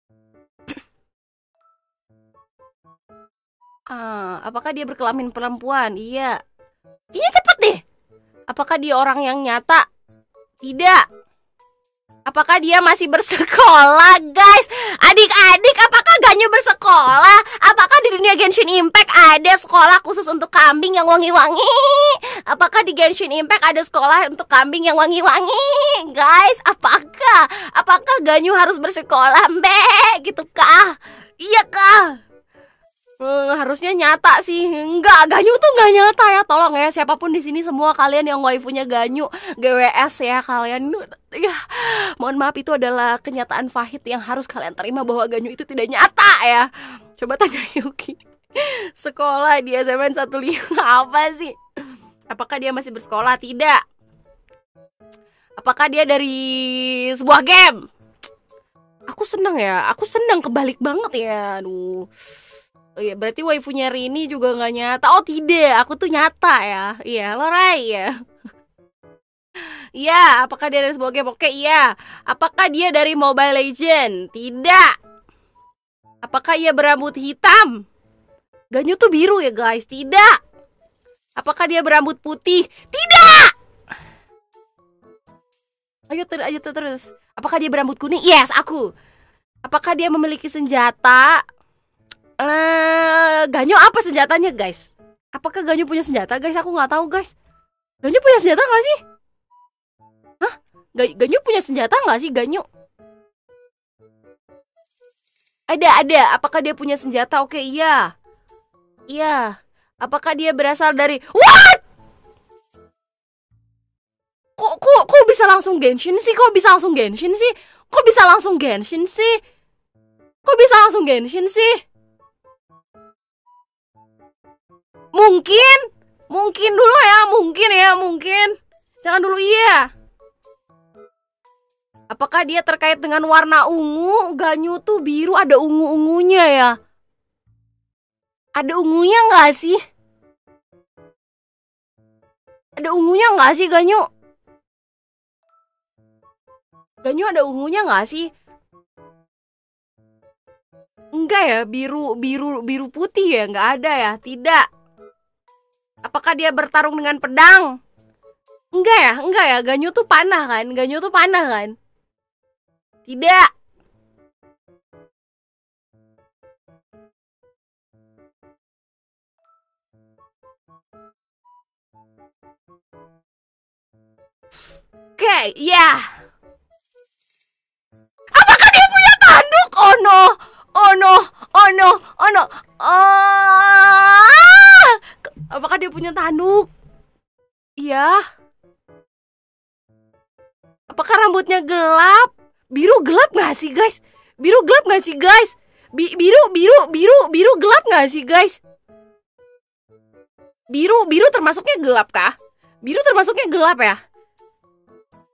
Apakah dia berkelamin perempuan? Iya. Iya, cepet deh. Apakah dia orang yang nyata? Tidak. Apakah dia masih bersekolah, guys? Adik-adik, apakah Ganyu bersekolah? Apakah di dunia Genshin Impact ada sekolah khusus untuk kambing yang wangi-wangi? Apakah di Genshin Impact ada sekolah untuk kambing yang wangi-wangi? Guys, apakah Ganyu harus bersekolah, Mbak? Gitu kah? Iya kah? Harusnya nyata sih. Enggak, Ganyu tuh nggak nyata ya. Tolong ya, siapapun di sini semua kalian yang waifunya Ganyu, GWS ya kalian. Ya, mohon maaf, itu adalah kenyataan pahit yang harus kalian terima bahwa Ganyu itu tidak nyata ya. Coba tanya Yuki. Sekolah di SMA 15 apa sih? Apakah dia masih bersekolah? Tidak. Apakah dia dari sebuah game? Aku seneng kebalik banget ya. Aduh. Oh iya, berarti waifunya Rini juga nggak nyata. Oh tidak, aku tuh nyata ya. Iya, Lorai ya. Iya, apakah dia dari sebuah game? Oke, iya. Apakah dia dari Mobile Legend? Tidak. Apakah ia berambut hitam? Ganyu tuh biru ya guys. Tidak. Apakah dia berambut putih? Tidak. Ayo terus. Apakah dia berambut kuning? Yes, aku. Apakah dia memiliki senjata? Ganyu apa senjatanya guys? Apakah Ganyu punya senjata guys? Aku nggak tahu guys. Ganyu punya senjata nggak sih? Hah? Ganyu punya senjata nggak sih Ganyu? Ada. Apakah dia punya senjata? Oke, iya. Iya. Apakah dia berasal dari What? Kok bisa langsung Genshin sih? Mungkin dulu ya, mungkin. Jangan dulu iya. Apakah dia terkait dengan warna ungu? Ganyu tuh biru, ada ungu-ungunya ya. Ada ungunya nggak sih? Ganyu? Ganyu ada ungunya nggak sih? Enggak ya, biru putih ya, nggak ada ya, tidak. Apakah dia bertarung dengan pedang? Enggak ya, Ganyu tuh panah kan? Tidak. Oke, ya. Apakah dia punya tanduk? Oh no. Apakah dia punya tanduk? Iya. Apakah rambutnya gelap? Biru gelap nggak sih guys? Biru gelap nggak sih guys? Biru gelap nggak sih guys? Biru termasuknya gelap kah? Biru termasuknya gelap ya?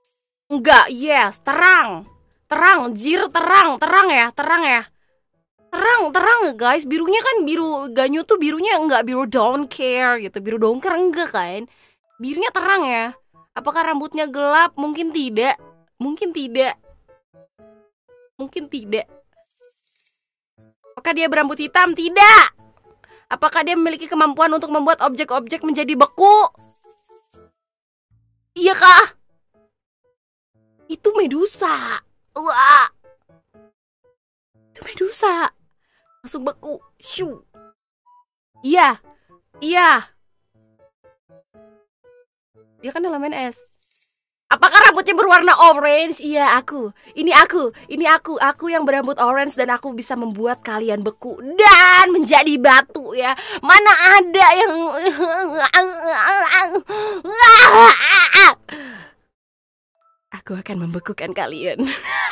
Enggak, yes, terang, terang ya. Terang guys, birunya kan biru Ganyu tuh birunya enggak biru don't care gitu, biru don't care enggak kan, birunya terang ya. Apakah rambutnya gelap? Mungkin tidak. Apakah dia berambut hitam? Tidak. Apakah dia memiliki kemampuan untuk membuat objek-objek menjadi beku? Iya kah? Itu Medusa. Wah, itu Medusa. Masuk beku. Shoo. Iya. Dia kan elemen es. Apakah rambutnya berwarna orange? Iya, aku. Ini aku yang berambut orange dan aku bisa membuat kalian beku dan menjadi batu ya. Mana ada yang aku akan membekukan kalian.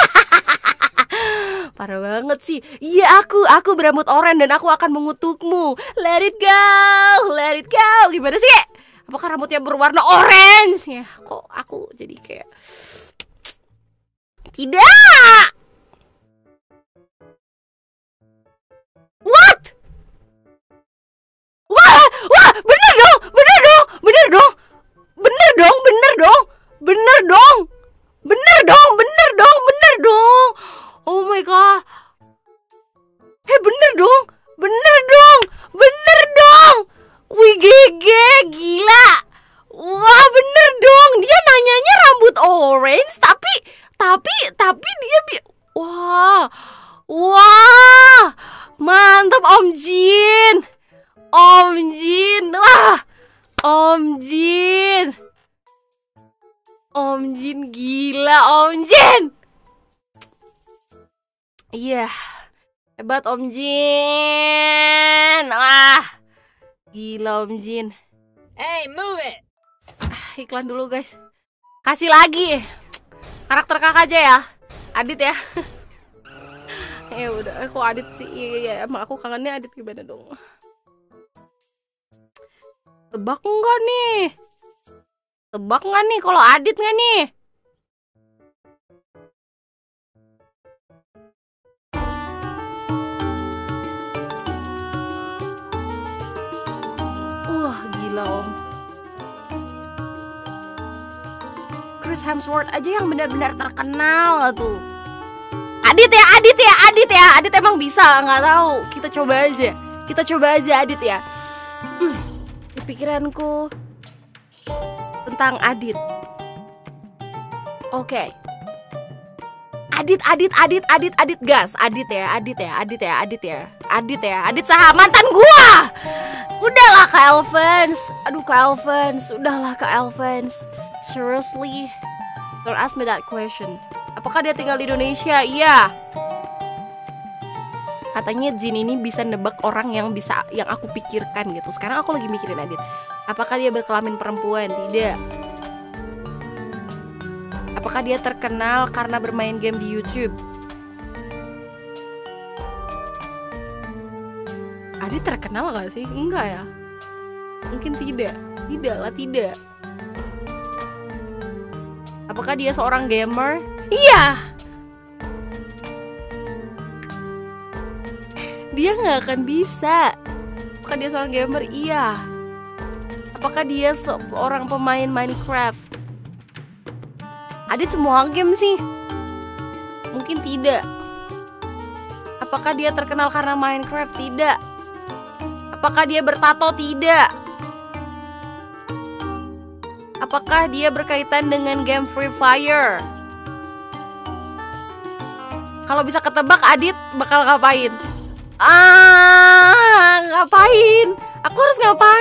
Parah banget sih. Iya, aku berambut oranye dan aku akan mengutukmu. Let it go. Gimana sih? Apakah rambutnya berwarna orange? Ya, kok aku jadi kayak tidak. What? Wah, bener dong. Oh my god. Bener dong. Wih, GG, gila. Wah, bener dong. Dia nanyanya rambut orange, tapi dia wah, mantap Om Jin. Wah, Om Jin gila, Om Jin. Iya, hebat Om Jin. Wah, gila Om Jin. Hey, move it. Iklan dulu guys. Kasih lagi karakter kakak aja ya, Adit ya. Ya udah, aku Adit sih. Iya, emang aku kangennya Adit. Gimana dong? Tebak nggak nih kalau Adit nggak nih? Wah, gila Om. Chris Hemsworth aja yang benar-benar terkenal tuh. Adit emang bisa, nggak tahu. Kita coba aja Adit ya. Di pikiranku tentang Adit. Oke. Adit gas. Adit saha mantan gua. Udahlah Kak Elvans. Seriously, don't ask me that question. Apakah dia tinggal di Indonesia? Iya. Katanya Jin ini bisa nebak orang yang aku pikirkan gitu. Sekarang aku lagi mikirin Adit. Apakah dia berkelamin perempuan? Tidak. Apakah dia terkenal karena bermain game di YouTube? Adit terkenal gak sih? Enggak ya? Mungkin tidak. Tidak. Apakah dia seorang gamer? Iya. Dia gak akan bisa. Apakah dia seorang gamer? Iya. Apakah dia seorang pemain Minecraft? Adit semua game sih. Mungkin tidak. Apakah dia terkenal karena Minecraft? Tidak. Apakah dia bertato? Tidak. Apakah dia berkaitan dengan game Free Fire? Kalau bisa ketebak, Adit bakal ngapain? Ngapain? Aku harus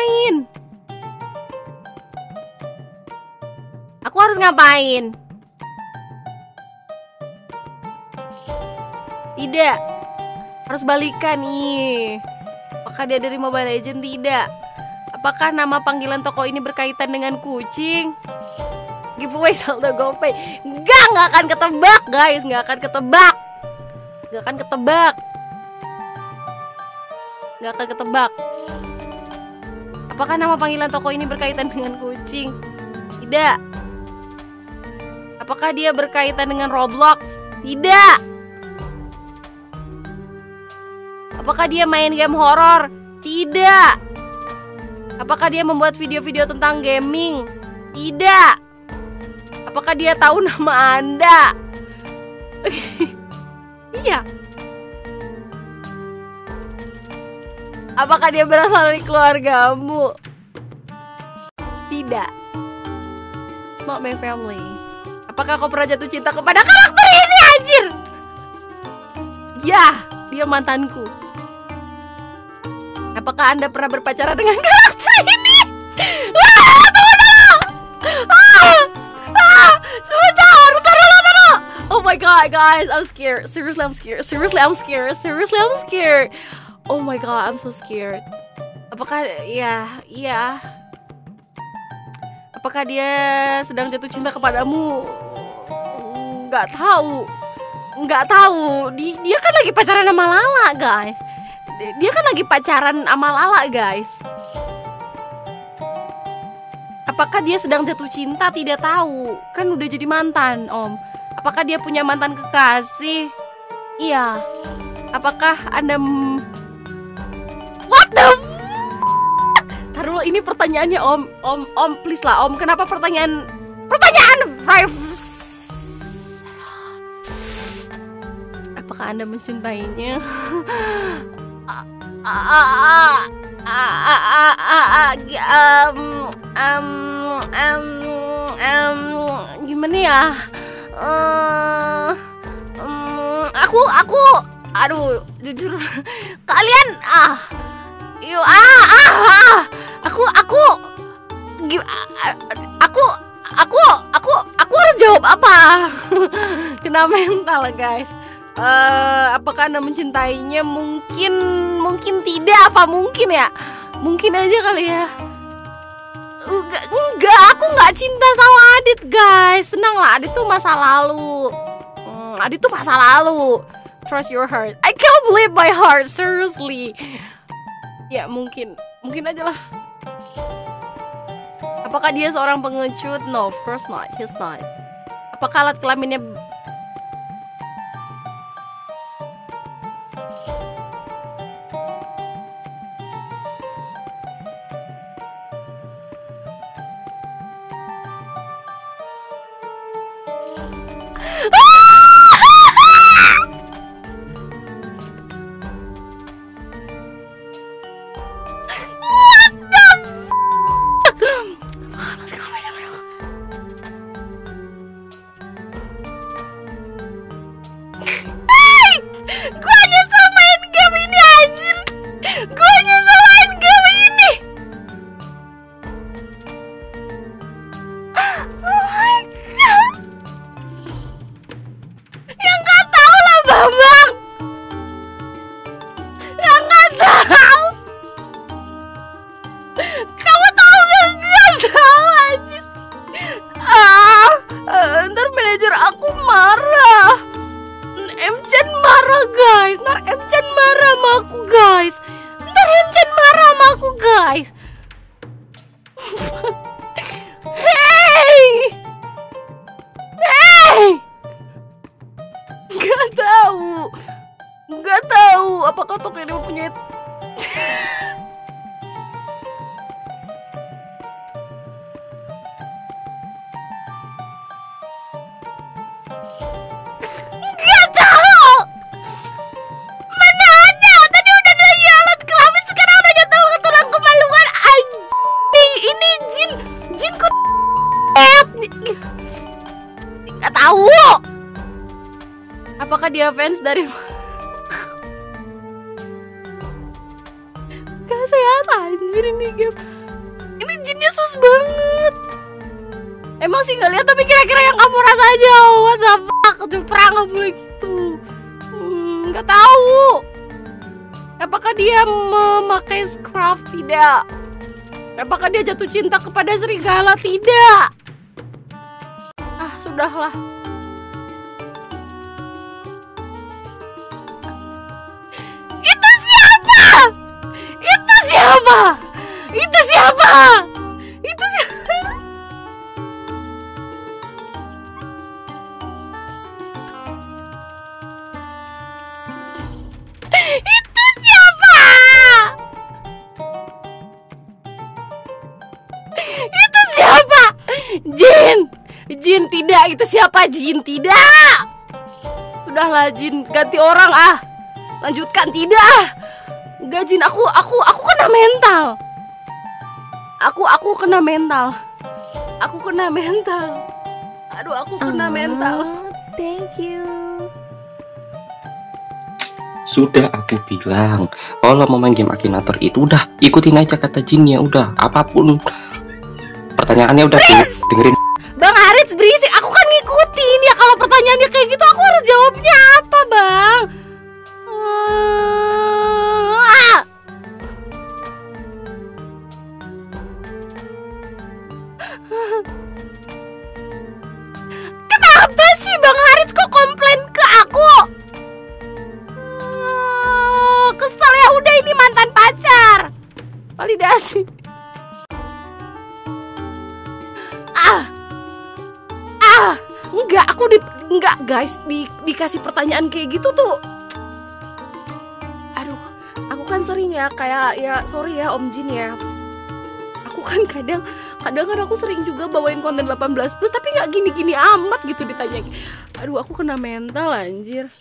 ngapain? Tidak. Harus balikan nih. Apakah dia dari Mobile Legends? Tidak. Apakah nama panggilan toko ini berkaitan dengan kucing? Giveaway saldo GoPay. Nggak akan ketebak guys. Nggak akan ketebak. Apakah nama panggilan toko ini berkaitan dengan kucing? Tidak. Apakah dia berkaitan dengan Roblox? Tidak. Apakah dia main game horor? Tidak. Apakah dia membuat video-video tentang gaming? Tidak. Apakah dia tahu nama Anda? Iya. Apakah dia berasal dari keluargamu? Tidak. It's not my family. Apakah kau pernah jatuh cinta kepada karakter ini, anjir? Ya, dia mantanku. Apakah Anda pernah berpacaran dengan karakter ini? Sebentar. Oh my god, guys, I'm scared. Seriously, I'm scared. Oh my god, I'm so scared. Apakah iya. Apakah dia sedang jatuh cinta kepadamu? Nggak tahu. Dia kan lagi pacaran sama Lala, guys. Apakah dia sedang jatuh cinta? Tidak tahu. Kan udah jadi mantan, Om. Apakah dia punya mantan kekasih? Iya. Apakah Anda What the Taruh, ini pertanyaannya, Om, please lah, Om. Kenapa pertanyaan Apakah Anda mencintainya? Gimana ya? Aku aduh, jujur kalian aku harus jawab apa? Kena mental, guys. Apakah Anda mencintainya? Mungkin tidak. Apa mungkin ya? Mungkin aja kali ya. Enggak, aku nggak cinta sama Adit, guys. Senang lah, Adit tuh masa lalu. Trust your heart. I can't believe my heart, seriously. Ya mungkin aja lah. Apakah dia seorang pengecut? No, of course not. He's not. Apakah alat kelaminnya Nggak tahu apakah toko ini mempunyai nggak tahu. Mana ada? Tadi udah ada alat kelamin, sekarang udah jatuh ke tulang kemaluan. Anjing, ini jin kok nggak tahu. Apakah dia fans dari gak sehat, anjir ini game. Ini jinnya sus banget. Emang sih gak lihat, tapi kira-kira yang kamu rasa aja. What the fuck, Jepra gak boleh gitu. Gak tahu. Apakah dia memakai scarf? Tidak. Apakah dia jatuh cinta kepada serigala? Tidak. Ah, sudahlah. Itu siapa? Itu siapa? Jin tidak, itu siapa? Jin tidak. Sudahlah Jin, ganti orang ah. Lanjutkan tidak. Enggak Jin, aku kena mental. Aku kena mental. Aku kena mental. Aduh, aku kena mental. Thank you. Sudah aku bilang, kalau mau main game Akinator itu udah ikutin aja kata jinnya, udah apapun pertanyaannya udah dengerin. Bang Harits berisik, aku kan ngikutin ya. Kalau pertanyaannya kayak gitu aku harus jawabnya apa bang? Kenapa sih Bang Harits kok komplain ke aku? Kesel ya, udah ini mantan pacar. Validasi. Enggak, enggak guys, dikasih pertanyaan kayak gitu tuh. Aduh, aku kan sering ya kayak ya sorry ya Om Jin ya. Aku kan kadang aku sering juga bawain konten 18+ tapi nggak gini-gini amat gitu ditanya. Aduh, aku kena mental anjir.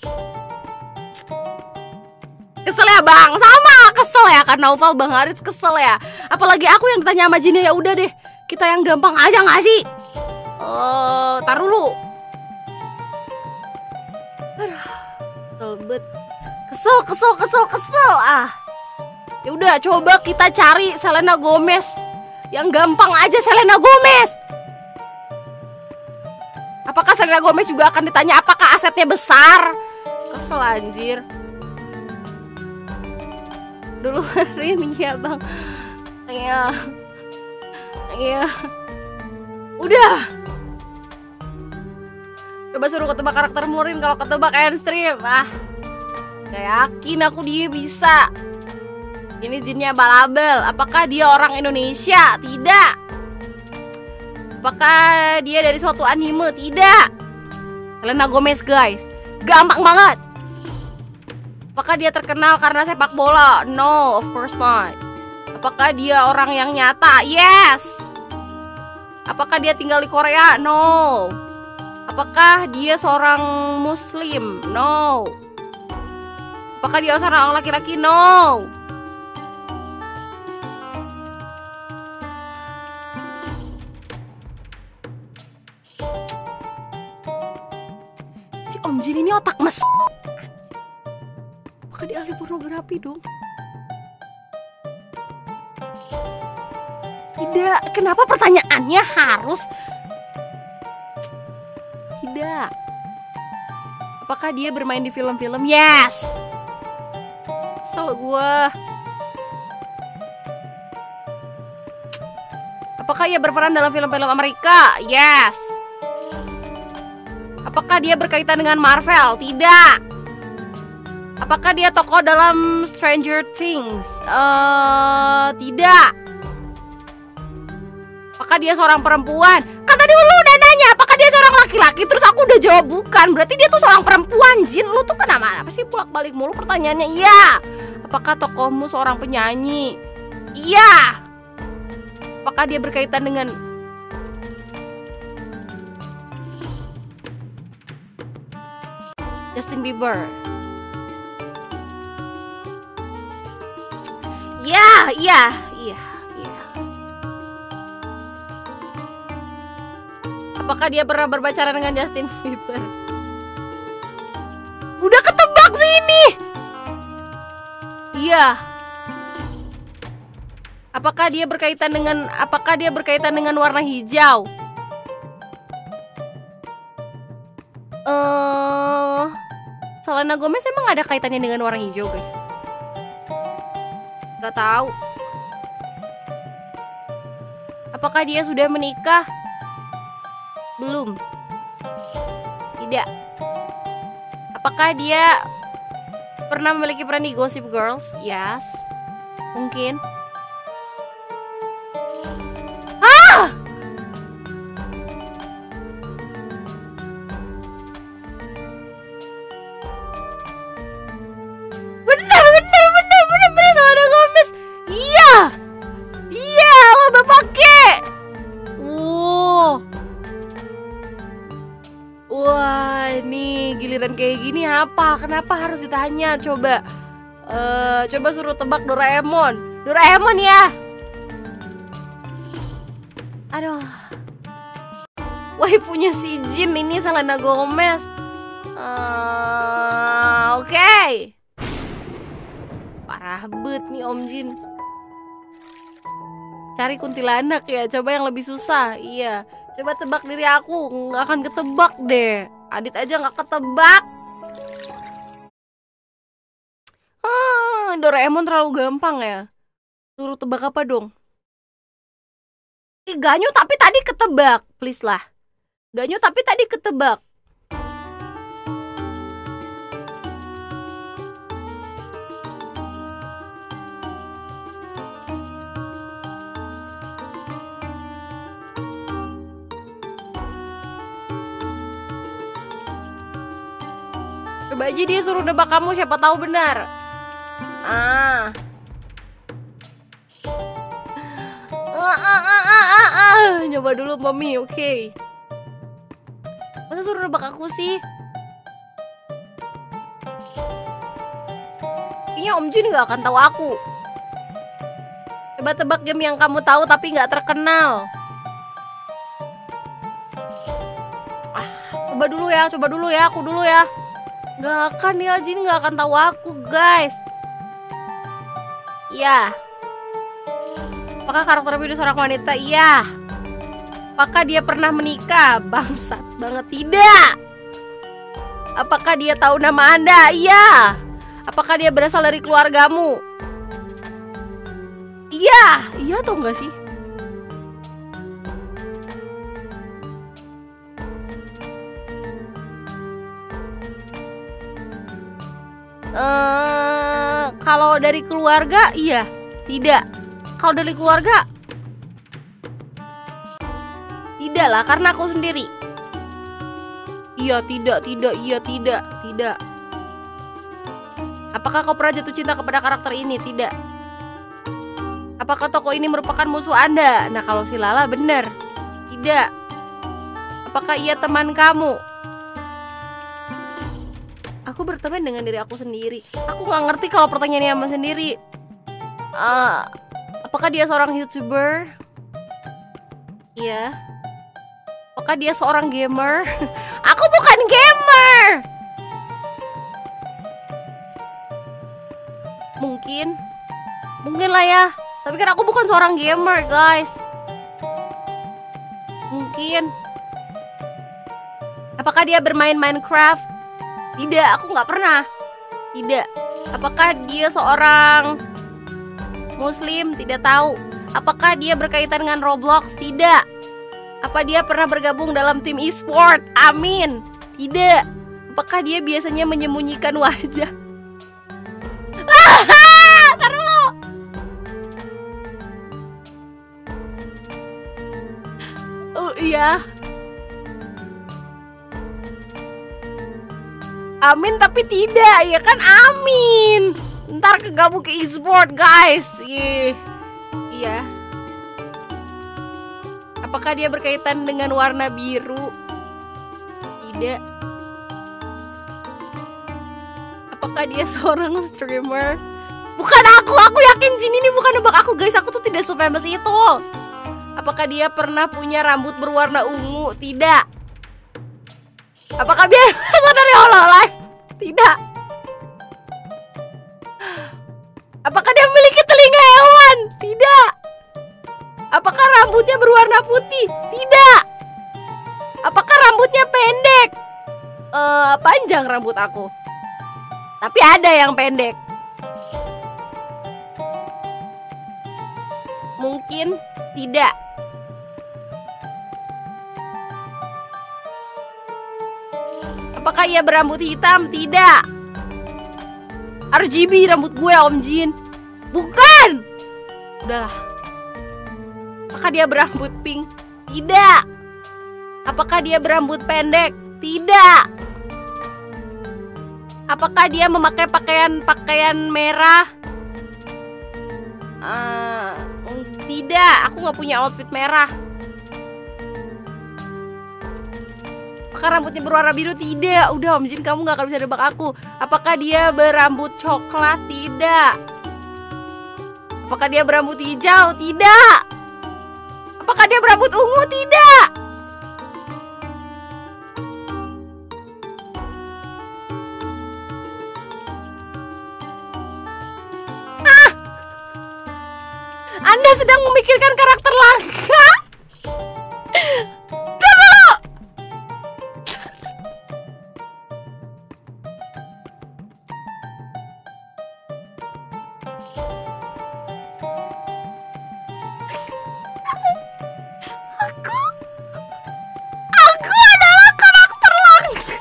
Kesel ya bang, sama kesel ya karena Naufal Bang Harits kesel ya. Apalagi aku yang ditanya sama Jinnya, ya udah deh kita yang gampang aja nggak sih? Taruh dulu. Aduh, kesel ah. Ya udah coba kita cari Selena Gomez. Yang gampang aja Selena Gomez. Apakah Selena Gomez juga akan ditanya apakah asetnya besar? Kesel anjir. Dulu ini ya bang. Iya. Udah. Coba suruh ketebak karakter Murin, kalau ketebak Endstream. Gak yakin aku dia bisa. Ini jinnya Balabel. Apakah dia orang Indonesia? Tidak. Apakah dia dari suatu anime? Tidak. Selena Gomez guys, gampang banget. Apakah dia terkenal karena sepak bola? No, of course not. Apakah dia orang yang nyata? Yes. Apakah dia tinggal di Korea? No. Apakah dia seorang muslim? No. Apakah dia seorang laki-laki? No. Si Om Jin ini otak mes. Apakah dia ahli pornografi dong? Tidak. Kenapa pertanyaannya harus tidak? Apakah dia bermain di film-film? Yes. Kesel gue. Apakah ia berperan dalam film-film Amerika? Yes. Apakah dia berkaitan dengan Marvel? Tidak. Apakah dia tokoh dalam Stranger Things? Tidak. Apakah dia seorang perempuan? Kan tadi lu udah nanya apakah dia seorang laki-laki, terus aku udah jawab bukan. Berarti dia tuh seorang perempuan. Jin, lu tuh kenapa sih bolak-balik mulu pertanyaannya? Iya. Apakah tokohmu seorang penyanyi? Iya. Apakah dia berkaitan dengan Justin Bieber? Iya. Apakah dia pernah berpacaran dengan Justin Bieber? Udah ketebak sih ini. Iya. Apakah dia berkaitan dengan warna hijau? Selena Gomez emang ada kaitannya dengan warna hijau, guys? Gak tahu. Apakah dia sudah menikah? Belum. Tidak. Apakah dia pernah memiliki peran di Gossip Girls? Yes. Mungkin. Bener Selena Gomez. Iya, lo bapak ke. Wow. nih, giliran kayak gini apa? Kenapa harus ditanya? Coba suruh tebak Doraemon. Doraemon ya. Aduh. Waifunya si Jin ini Selena Gomez. Oke. Parah bet nih Om Jin. Cari kuntilanak ya, coba yang lebih susah. Iya, coba tebak diri aku, nggak akan ketebak deh. Adit aja nggak ketebak. Doraemon terlalu gampang ya. Suruh tebak apa dong? Ganyu tapi tadi ketebak, please lah. Ganyu tapi tadi ketebak. Coba aja dia suruh nebak kamu, siapa tahu benar. Nyoba dulu Mami, oke. Masa suruh nebak aku sih? Kayaknya Om Jin gak akan tahu aku. Coba tebak game yang kamu tahu tapi gak terkenal. Coba dulu ya, aku dulu ya. Gak akan ya, Jin gak akan tahu aku guys. Iya. Apakah karakter video seorang wanita? Iya. Apakah dia pernah menikah? Bangsat banget, tidak. Apakah dia tahu nama Anda? Iya. Apakah dia berasal dari keluargamu? Iya. Iya atau enggak sih? Kalau dari keluarga, iya. Tidak. Kalau dari keluarga, tidak lah, karena aku sendiri. Iya, tidak. Apakah kau pernah jatuh cinta kepada karakter ini? Tidak. Apakah tokoh ini merupakan musuh Anda? Nah, kalau si Lala benar. Tidak. Apakah ia teman kamu? Aku berteman dengan diri aku sendiri. Aku nggak ngerti kalau pertanyaannya sama sendiri. Apakah dia seorang YouTuber? Iya. Apakah dia seorang gamer? Aku bukan gamer. Mungkin lah ya. Tapi kan aku bukan seorang gamer, guys. Mungkin. Apakah dia bermain Minecraft? Tidak, aku nggak pernah. Tidak. Apakah dia seorang Muslim? Tidak tahu. Apakah dia berkaitan dengan Roblox? Tidak. Apa dia pernah bergabung dalam tim e-sport? Amin. Tidak. Apakah dia biasanya menyembunyikan wajah? Taruh. Oh iya. Amin tapi tidak, ya kan amin. Ntar kegabung ke e-sport guys. Iya. Apakah dia berkaitan dengan warna biru? Tidak. Apakah dia seorang streamer? Bukan aku yakin Jin ini bukan nebak aku guys. Aku tuh tidak se-famous itu. Apakah dia pernah punya rambut berwarna ungu? Tidak. Apakah dia berasal dari Hololive? Tidak. Apakah dia memiliki telinga hewan? Tidak. Apakah rambutnya berwarna putih? Tidak. Apakah rambutnya pendek? Panjang rambut aku. Tapi ada yang pendek. Mungkin tidak. Apakah ia berambut hitam? Tidak. RGB rambut gue Om Jin. Bukan. Udahlah. Apakah dia berambut pink? Tidak. Apakah dia berambut pendek? Tidak. Apakah dia memakai pakaian merah? Tidak. Aku nggak punya outfit merah. Apakah rambutnya berwarna biru? Tidak. Udah Om Jin, kamu gak akan bisa nebak aku. Apakah dia berambut coklat? Tidak. Apakah dia berambut hijau? Tidak. Apakah dia berambut ungu? Tidak. Anda sedang memikirkan karakter langka. Tunggu. Aku adalah karakter langka.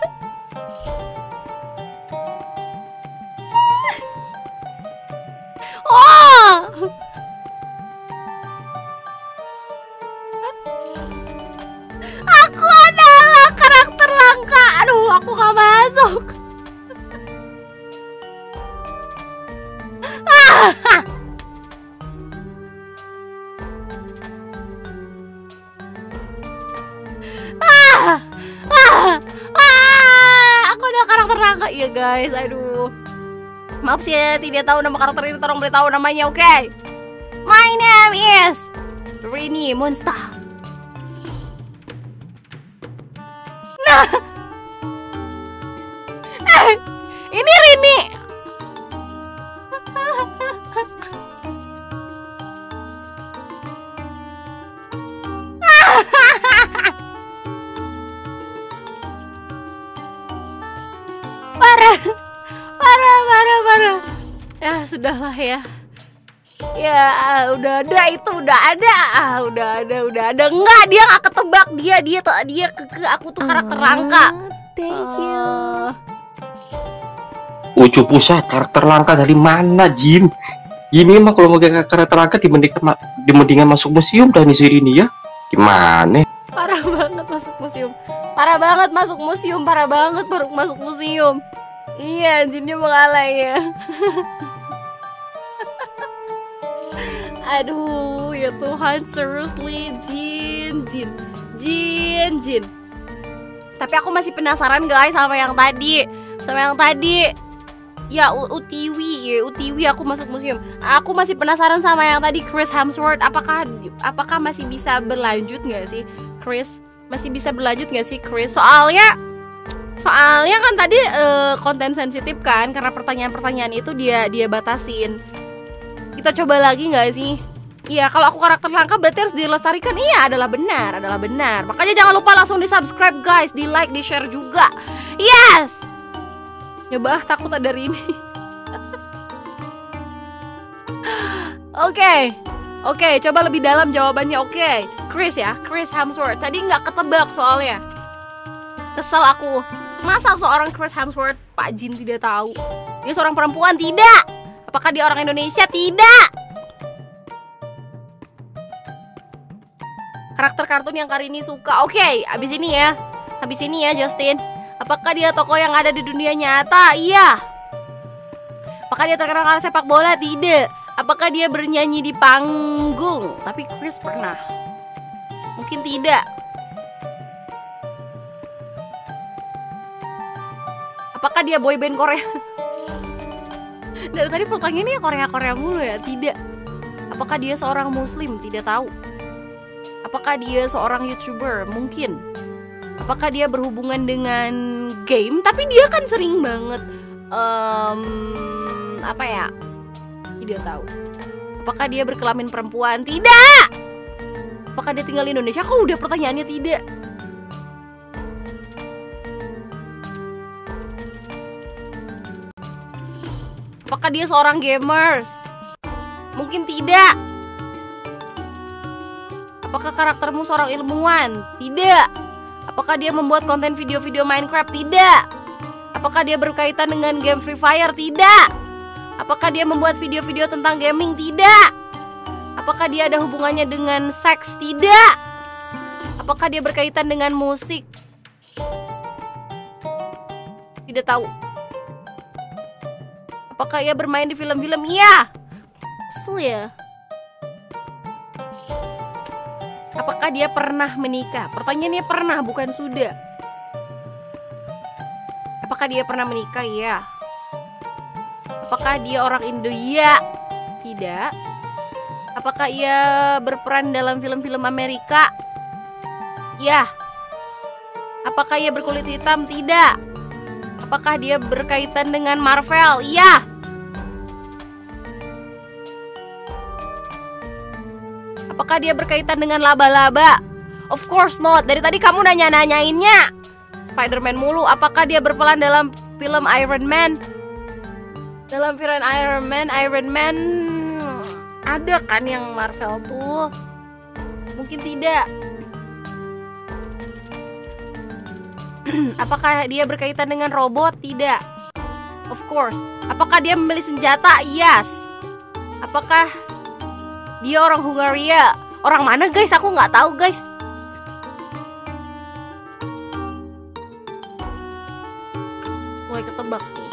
Oh. Aku adalah karakter langka. Aduh, aku gak masuk. Aku adalah karakter langka. Iya guys, aduh. Maaf sih ya, tidak tahu nama karakter itu. Tolong beritahu namanya, oke? My name is Rini Monster. Nah, ini Rini. Parah. Ya sudahlah ya. Ya udah ada itu, udah ada. Udah ada. Enggak, dia gak ketebak. Dia keke, aku tuh karakter langka. Thank you. Ucu pusat, karakter langka dari mana, Jin? Gini mah kalau mau karakter langka dimendingan masuk museum dan isi ini ya. Gimana? Parah banget masuk museum. Parah banget baru masuk museum. Iya, Jinnya mengalah ya. Aduh, ya Tuhan, seriously, Jin. Tapi aku masih penasaran guys sama yang tadi. Ya, Utiwi aku masuk museum. Aku masih penasaran sama yang tadi Chris Hemsworth. Apakah masih bisa berlanjut nggak sih Chris? Masih bisa berlanjut nggak sih Chris? Soalnya kan tadi konten sensitif kan, karena pertanyaan-pertanyaan itu dia batasin. Kita coba lagi nggak sih? Iya, kalau aku karakter langka berarti harus dilestarikan. Iya, adalah benar. Makanya jangan lupa langsung di subscribe guys, di like, di share juga. Yes. Nyoba takut ada ini. Oke, coba lebih dalam jawabannya. Oke, Chris Hemsworth. Tadi nggak ketebak soalnya. Kesel aku. Masa seorang Chris Hemsworth Pak Jin tidak tahu? Dia seorang perempuan? Tidak. Apakah dia orang Indonesia? Tidak. Karakter kartun yang Karini suka. Oke, habis ini ya Justin. Apakah dia tokoh yang ada di dunia nyata? Iya. Apakah dia terkenal karena sepak bola? Tidak. Apakah dia bernyanyi di panggung? Tapi Chris pernah. Mungkin tidak. Apakah dia boyband Korea? Dari tadi pertanyaannya Korea mulu ya. Tidak. Apakah dia seorang muslim? Tidak tahu. Apakah dia seorang YouTuber? Mungkin. Apakah dia berhubungan dengan game? Tapi dia kan sering banget tidak tahu. Apakah dia berkelamin perempuan? Tidak. Apakah dia tinggal di Indonesia? Kok udah pertanyaannya tidak? Apakah dia seorang gamers? Mungkin tidak. Apakah karaktermu seorang ilmuwan? Tidak. Apakah dia membuat konten video-video Minecraft? Tidak. Apakah dia berkaitan dengan game Free Fire? Tidak. Apakah dia membuat video-video tentang gaming? Tidak. Apakah dia ada hubungannya dengan seks? Tidak. Apakah dia berkaitan dengan musik? Tidak tahu. Apakah ia bermain di film-film? Iya. Kesel ya. Apakah dia pernah menikah? Pertanyaannya pernah, bukan sudah. Apakah dia pernah menikah? Iya. Apakah dia orang Indo? Iya. Tidak. Apakah ia berperan dalam film-film Amerika? Iya. Apakah ia berkulit hitam? Tidak. Apakah dia berkaitan dengan Marvel? Iya. Apakah dia berkaitan dengan laba-laba? Of course not. Dari tadi kamu nanya-nanyainnya Spider-Man mulu. Apakah dia berperan dalam film Iron Man? Dalam film Iron Man ada kan yang Marvel tuh? Mungkin tidak. Apakah dia berkaitan dengan robot? Tidak. Of course. Apakah dia membeli senjata? Yes. Apakah dia orang Hungaria? Orang mana guys? Aku nggak tahu guys. Mulai ketebak nih.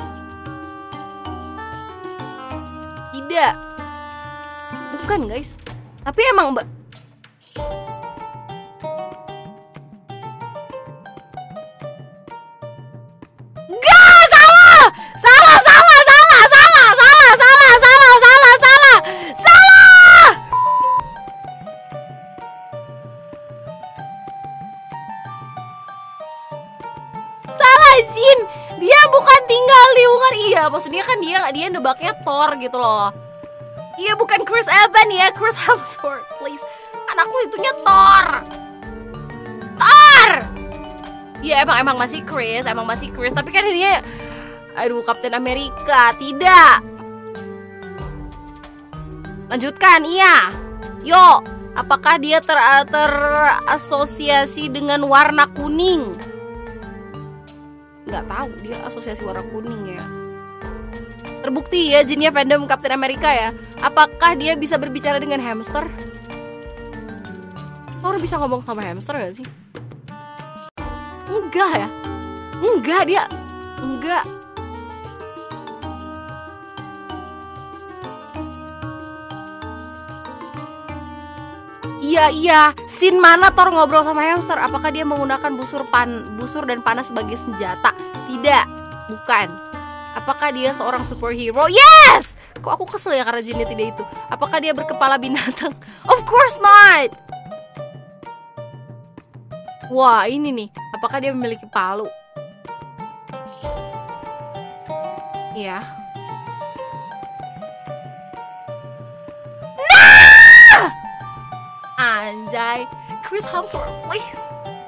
Tidak. Bukan guys. Tapi emang Jin, dia bukan tinggal di Hungaria. Iya, maksudnya kan dia nebaknya Thor gitu loh. Iya, bukan Chris Evans ya, Chris Hemsworth, please. Anakku itunya Thor. Thor. Iya, emang masih Chris, tapi kan dia Captain Amerika. Tidak. Lanjutkan, iya. Yo, apakah dia terasosiasi dengan warna kuning? Nggak tahu, dia asosiasi warna kuning ya. Terbukti ya jinnya fandom Captain America ya. Apakah dia bisa berbicara dengan hamster? Thor bisa ngomong sama hamster gak sih? Enggak ya. Enggak. Iya. Scene mana Thor ngobrol sama hamster? Apakah dia menggunakan busur dan panah sebagai senjata? Tidak. Bukan. Apakah dia seorang superhero? Yes! Kok aku kesel ya karena jinnya tidak itu. Apakah dia berkepala binatang? Of course not. Wah, ini nih. Apakah dia memiliki palu? Iya. Anjay, Chris Hemsworth, please.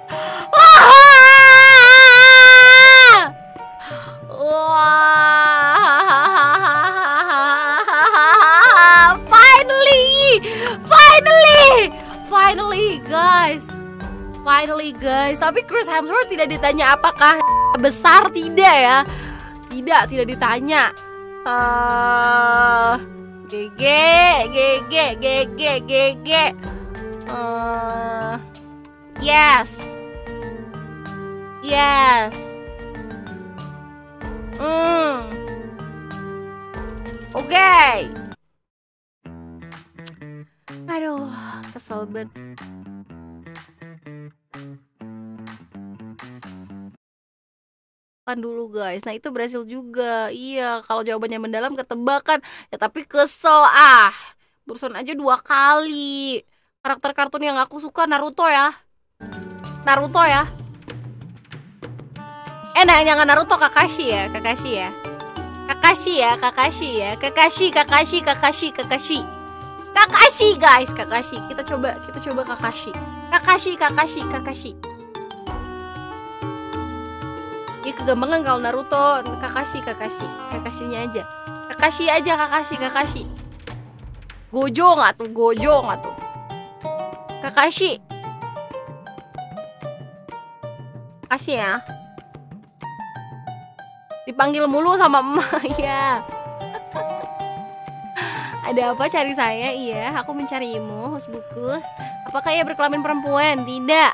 Finally guys. Tapi Chris Hemsworth tidak ditanya apakah besar, tidak ya. Tidak ditanya. GG. Yes. Oke. Aduh, kesel banget. Dulu guys, nah itu berhasil juga. Iya, kalau jawabannya mendalam ketebakan ya, tapi kesel Barusan aja 2 kali. Karakter kartun yang aku suka Naruto ya. Jangan Naruto, Kakashi guys, Kakashi. Kita coba Kakashi. Ya kegampangan kalau Naruto, Kakashinya aja. Kakashi. Gojo nggak tuh? Kakashi ya. Dipanggil mulu sama emak ya. Ada apa cari saya? Iya, aku mencarimu, host buku. Apakah ia berkelamin perempuan? Tidak.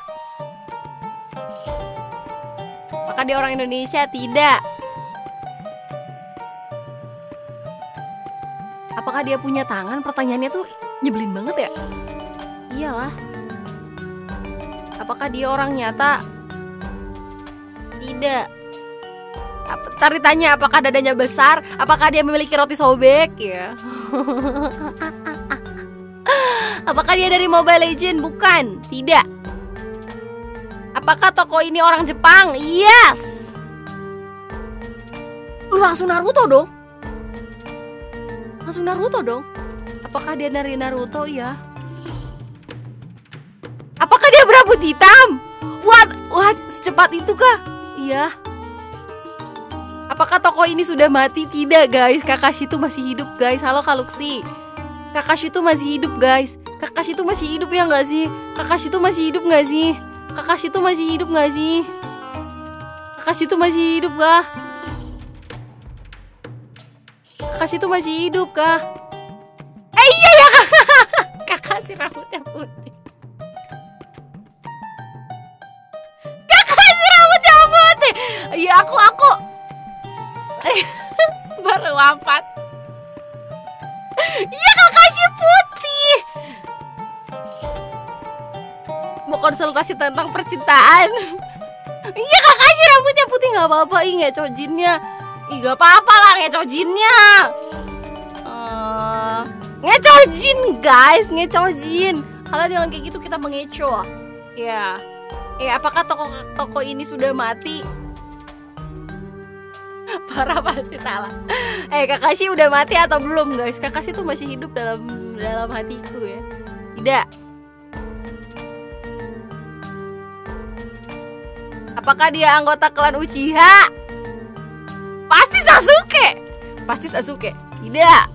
Apakah dia orang Indonesia? Tidak. Apakah dia punya tangan? Pertanyaannya tuh nyebelin banget ya. Iyalah. Apakah dia orang nyata? Tidak. Tari tanya apakah dadanya besar, apakah dia memiliki roti sobek ya. Apakah dia dari Mobile Legends? Bukan, tidak. Apakah tokoh ini orang Jepang? Yes. Langsung Naruto dong. Langsung Naruto dong. Apakah dia dari Naruto? Ya. Apakah dia berambut hitam? What? Secepat itu kah? Iya. Apakah tokoh ini sudah mati? Tidak guys, Kakashi itu masih hidup guys. Halo Kaluxi. Kakashi itu masih hidup guys. Kakashi itu masih hidup ya nggak sih? Kakashi itu masih hidup nggak sih? Kakashi itu masih hidup nggak sih? Kakashi itu masih hidup kah? Kakashi itu masih hidup kah? Iya ya. Kakashi rambutnya putih. Kakashi rambutnya putih. Iya aku baru wafat. Iya Kakashi putih. Mau konsultasi tentang percintaan. Iya Kakashi rambutnya putih, nggak apa-apa. Ih ngecojinnya. Ih gak apa-apa lah ngecojinnya. Ngecojin guys, ngecojin. Kalau dengan kayak gitu kita mengeco. Ya. Apakah toko ini sudah mati? Parah pasti salah. Kakashi udah mati atau belum guys? Kakashi tuh masih hidup dalam hatiku ya. Tidak. Apakah dia anggota klan Uchiha? Pasti Sasuke. Pasti Sasuke. Tidak.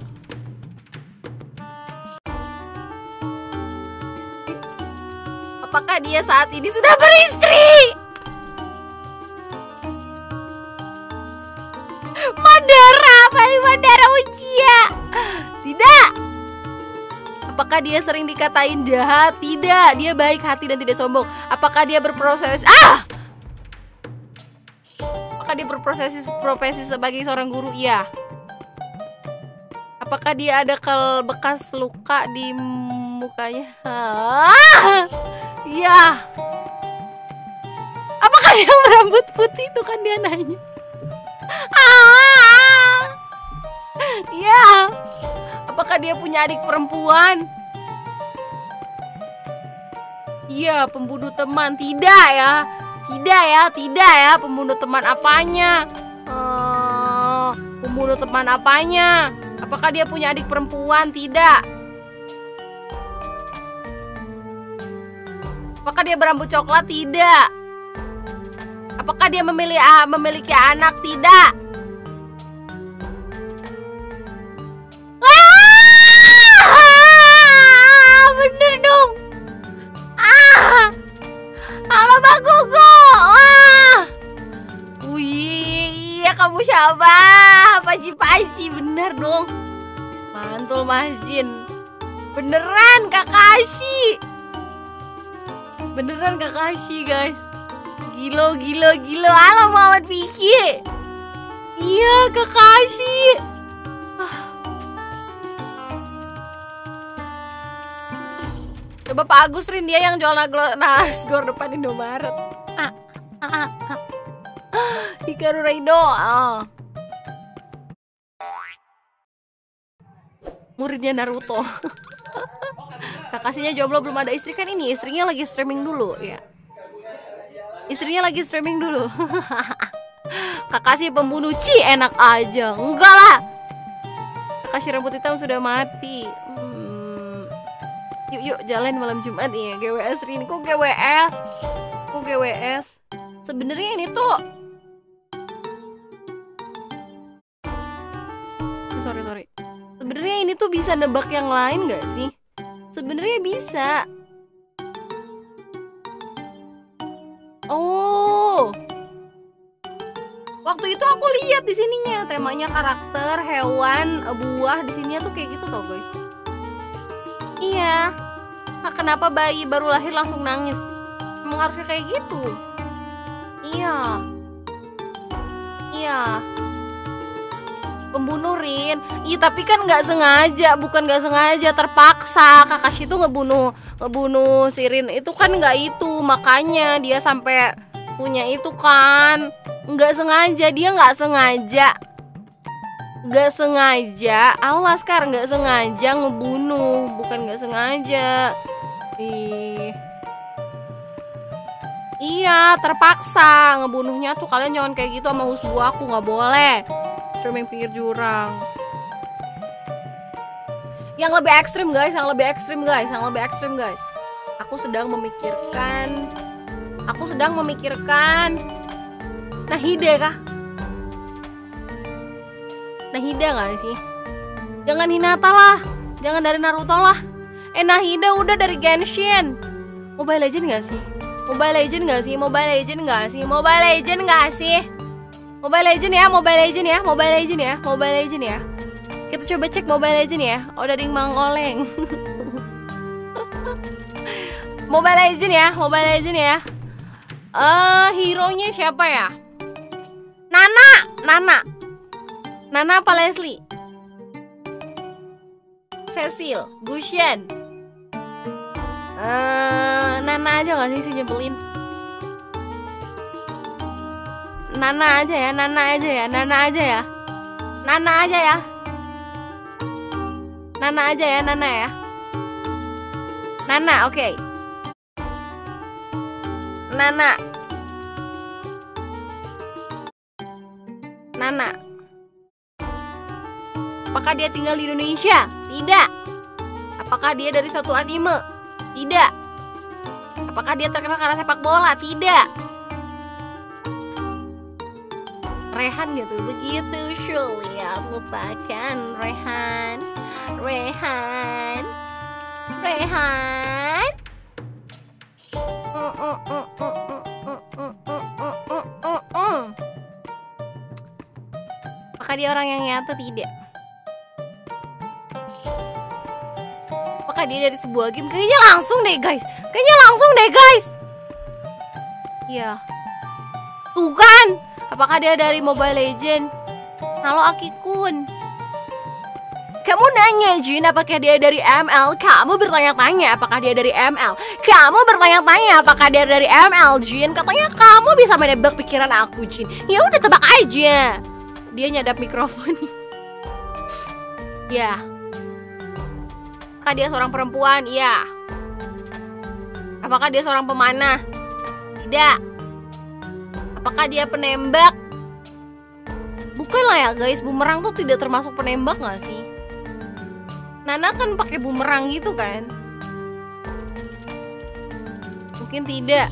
Apakah dia saat ini sudah beristri? Madara Uchiha. Tidak. Apakah dia sering dikatain jahat? Tidak. Dia baik hati dan tidak sombong. Apakah dia berprofesi Apakah dia berprofesi sebagai seorang guru? Iya. Apakah dia ada bekas luka di mukanya? Iya. Apakah dia berambut putih? Itu kan dia nanya. Iya. Apakah dia punya adik perempuan? Iya, pembunuh teman. Tidak ya. Pembunuh teman apanya? Pembunuh teman apanya? Apakah dia punya adik perempuan? Tidak. Apakah dia berambut coklat? Tidak. Apakah dia memiliki anak? Tidak. Bener dong. Halo Mbak Gugu. Iya kamu siapa? Paji, bener dong. Mantul Mas Jin. Beneran Kakashi. Beneran Kakashi guys. Gilo. Halo Muhammad Vicky. Iya Kakashi. Coba Pak Agus Rin, dia yang jual nasgor depan Indomaret. Hikaru Reido. Muridnya Naruto. Kakasinya jomblo belum ada istri kan ini. Istrinya lagi streaming dulu ya. Istrinya lagi streaming dulu. Kakashi pembunuh enak aja. Enggak lah. Kakashi rambut hitam sudah mati. Yuk jalan malam Jumat ya. GWS Rini. Kok GWS? Sebenarnya ini tuh sorry. Sebenarnya ini tuh bisa nebak yang lain gak sih? Sebenarnya bisa. Oh. Waktu itu aku lihat di sininya temanya karakter, hewan, buah di sininya tuh kayak gitu tau guys. Iya. Nah, kenapa bayi baru lahir langsung nangis? Emang harusnya kayak gitu. Iya. Pembunuh Rin. Iya tapi kan nggak sengaja, bukan nggak sengaja, terpaksa. Kakashi itu ngebunuh si Rin itu kan nggak itu, makanya dia sampai punya itu kan. Nggak sengaja, dia nggak sengaja. Nggak sengaja, Allah sekarang nggak sengaja ngebunuh, bukan nggak sengaja. Iya, terpaksa ngebunuhnya tuh. Kalian jangan kayak gitu sama husbu aku, nggak boleh. Streaming pinggir jurang. Yang lebih ekstrim guys, yang lebih ekstrim guys, yang lebih ekstrim guys. Aku sedang memikirkan Nahide kah? Nahide gak sih? Jangan Hinata lah, jangan dari Naruto lah. Nahide udah dari Genshin. Mobile Legend gak sih? Mobile Legend gak sih? Mobile Legend gak sih? Mobile Legend gak sih? Mobile Legend ya, Mobile Legend ya, Mobile Legend ya, Mobile Legend ya. Kita coba cek Mobile Legend ya. Udah ding mangoleng. Mobile Legend ya, Mobile Legend ya. Hero-nya siapa ya? Nana apa Leslie? Cecil, Gusion. Nana aja gak sih nyebelin? Nana aja ya. Nana, oke. Nana. Apakah dia tinggal di Indonesia? Tidak. Apakah dia dari suatu anime? Tidak. Apakah dia terkenal karena sepak bola? Tidak. Rehan gitu, begitu sulit lupakan Rehan. Apakah dia orang yang nyata? Tidak. Apakah dia dari sebuah game? Kayaknya langsung deh guys. Iya. Tuh kan. Apakah dia dari Mobile Legend? Halo Aki-kun. Kamu nanya Jin, apakah dia dari ML? Kamu bertanya-tanya apakah dia dari ML? Jin. Katanya kamu bisa menebak pikiran aku Jin. Ya udah tebak aja. Dia nyadap mikrofon. Ya. Apakah dia seorang perempuan? Iya. Apakah dia seorang pemanah? Tidak. Apakah dia penembak? Bukan lah ya guys, bumerang tuh tidak termasuk penembak gak sih? Nana kan pakai bumerang gitu kan? Mungkin tidak.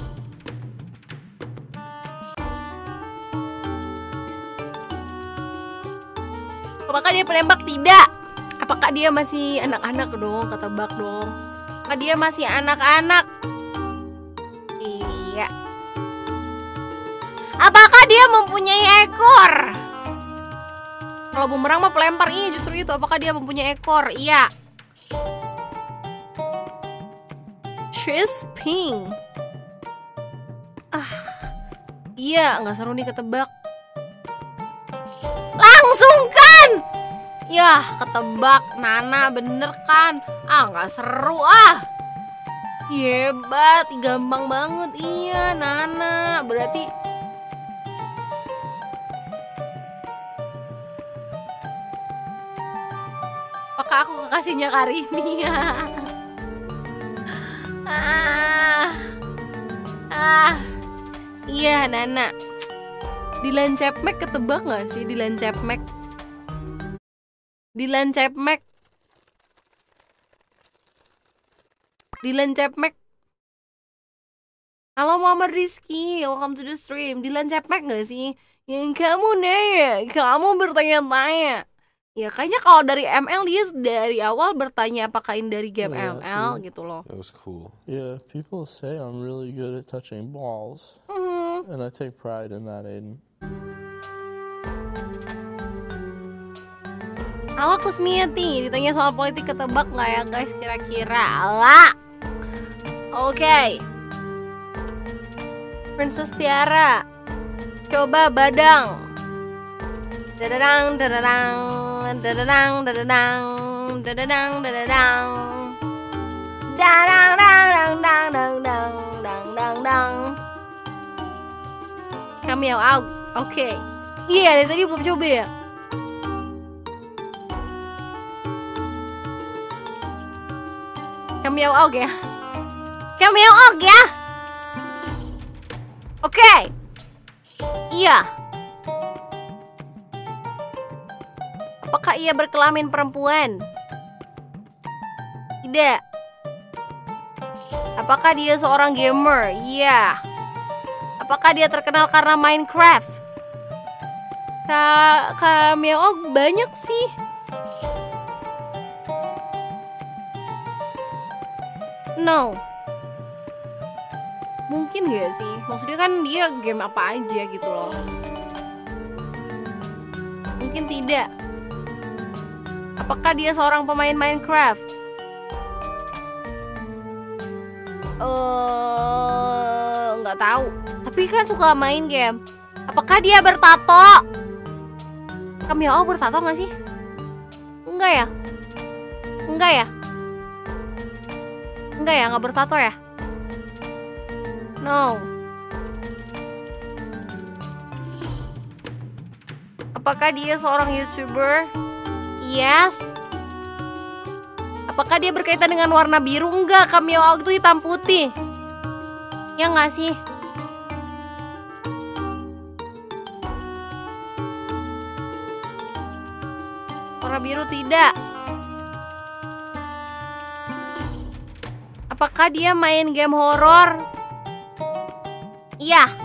Apakah dia penembak? Tidak. Apakah dia masih anak-anak dong? Ketebak dong. Apakah dia masih anak-anak? Iya. Apakah dia mempunyai ekor? Kalau bumerang mah pelempar, iya justru itu. Apakah dia mempunyai ekor? Iya. She's pink. Iya, nggak seru nih ketebak. Langsung kan? Yah, ketebak. Nana bener kan? Nggak seru Hebat, gampang banget. Iya, Nana. Berarti apakah aku kekasihnya Karini? Iya, Nana. Dylan Chapmack ketebak gak sih? Dylan Chapmack. Halo Muhammad Rizky, welcome to the stream. Dylan Chapmack gak sih? Yang kamu nanya, kamu bertanya-tanya. Ya kayaknya kalau dari ML dia dari awal bertanya apakah ini dari game ML gitu loh. That was cool. Yeah, people say I'm really good at touching balls. And I take pride in that, Aiden. Halo Kusmiati, ditanya soal politik ketebak nggak ya guys kira-kira? Alah. Oke. Princess Tiara. Coba Badang. Dadadang. Kami out. Oke. Iya, dari tadi belum coba ya. Cameo Og ya. Cameo Og ya. Oke. Iya. Apakah ia berkelamin perempuan? Tidak. Apakah dia seorang gamer? Iya. Apakah dia terkenal karena Minecraft? Cameo Og banyak sih. No. Mungkin gak sih? Maksudnya kan dia game apa aja gitu loh. Mungkin tidak. Apakah dia seorang pemain Minecraft? Nggak tahu. Tapi kan suka main game. Apakah dia bertato? Cameo Og bertato nggak sih? Enggak ya? Enggak ya? Enggak ya? Nggak bertato ya? No. Apakah dia seorang YouTuber? Yes. Apakah dia berkaitan dengan warna biru? Enggak, Cameo Og itu hitam putih. Ya nggak sih? Warna biru tidak. Apakah dia main game horor? Iya.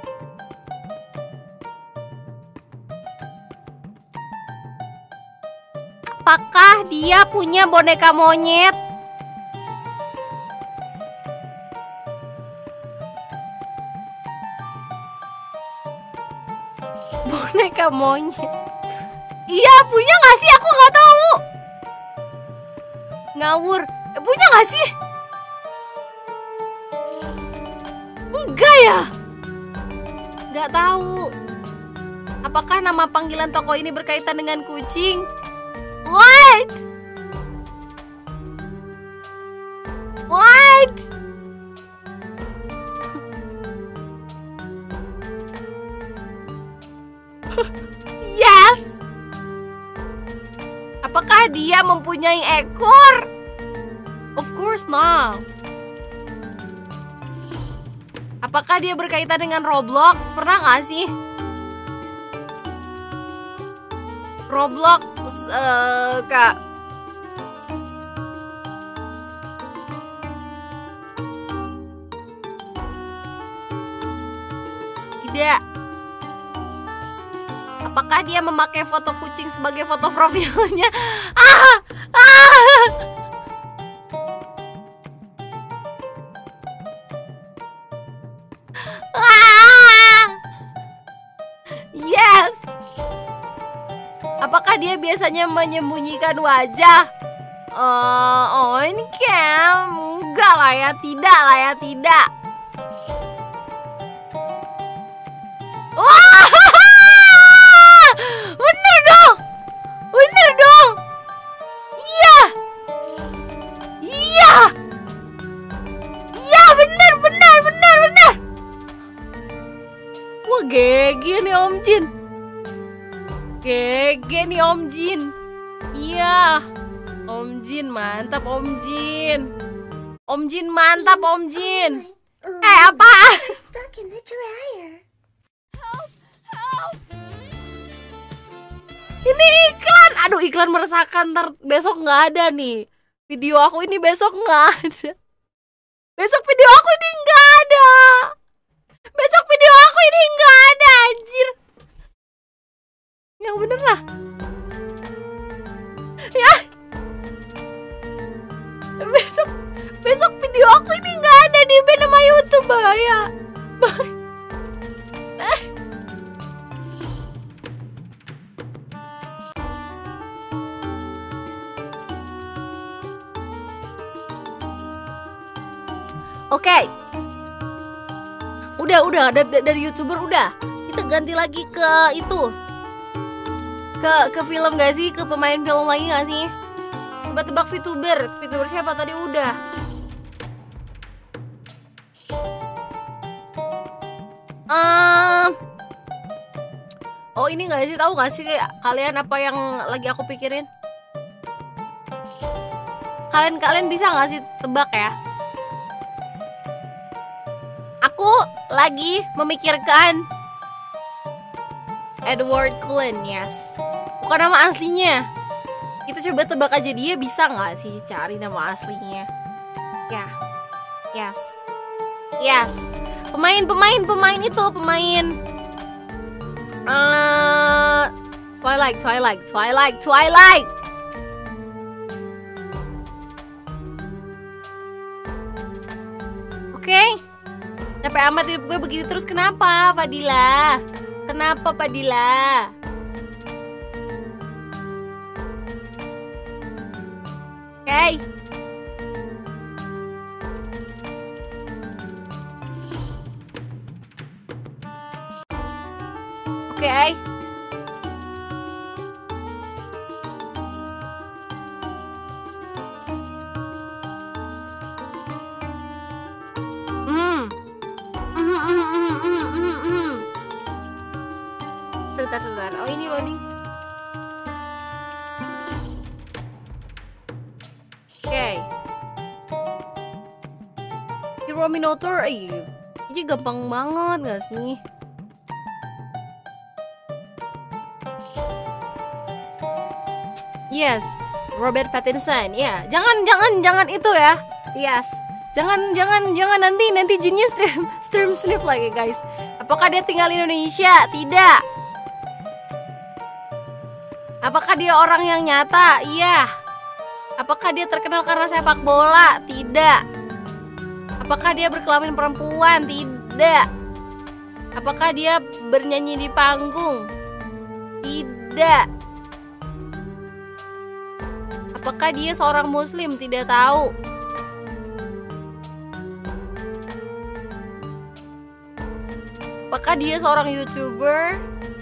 Apakah dia punya boneka monyet? Boneka monyet. Iya, punya nggak sih? Aku nggak tahu. Ngawur. Punya nggak sih? Enggak ya? Nggak tahu. Apakah nama panggilan toko ini berkaitan dengan kucing? What? What? Yes. Apakah dia mempunyai ekor? Of course not. Apakah dia berkaitan dengan Roblox? Pernah nggak sih? Roblox, Kak. Tidak. Apakah dia memakai foto kucing sebagai foto profilnya? Yes. Apakah dia biasanya menyembunyikan wajah? Ini enggak lah ya, tidak lah ya, tidak. Wah, bener dong, bener dong. Iya, iya, iya, bener, bener, bener, bener. Wah, GG nih Om Jin. GG nih Om Jin. Iya, Om Jin mantap Om Jin. Om Jin mantap Om Jin. Apaan? Stuck in the dryer. Ini iklan. Aduh, iklan meresahkan. Ntar besok nggak ada nih. Video aku ini besok nggak ada. Besok video aku ini nggak ada. Besok video aku ini nggak ada, anjir. Yang bener lah. Ya. Besok video aku ini nggak ada di ban sama YouTube, bahaya. Oke. Udah dari YouTuber udah. Kita ganti lagi ke itu. Ke film gak sih? Ke pemain film lagi gak sih? Tebak-tebak VTuber. VTuber siapa tadi udah? Oh ini nggak sih, tahu nggak sih kalian apa yang lagi aku pikirin? Kalian bisa nggak sih tebak ya? Aku lagi memikirkan Edward Cullen, yes. Bukan nama aslinya. Kita coba tebak aja dia bisa nggak sih cari nama aslinya? Ya, yes, yes. Pemain itu pemain. Twilight. Oke. Capek amat hidup gue begitu terus. Kenapa, Fadila? Kenapa, Fadila? Oke. Oke. Sebentar. Oh ini loading. Oke. Hero Minotaur, ini gampang banget gak sih? Yes, Robert Pattinson. Ya, jangan itu ya. Yes. Jangan nanti Genius stream snip lagi, guys. Apakah dia tinggal di Indonesia? Tidak. Apakah dia orang yang nyata? Iya. Apakah dia terkenal karena sepak bola? Tidak. Apakah dia berkelamin perempuan? Tidak. Apakah dia bernyanyi di panggung? Tidak. Apakah dia seorang muslim? Tidak tahu. Apakah dia seorang YouTuber?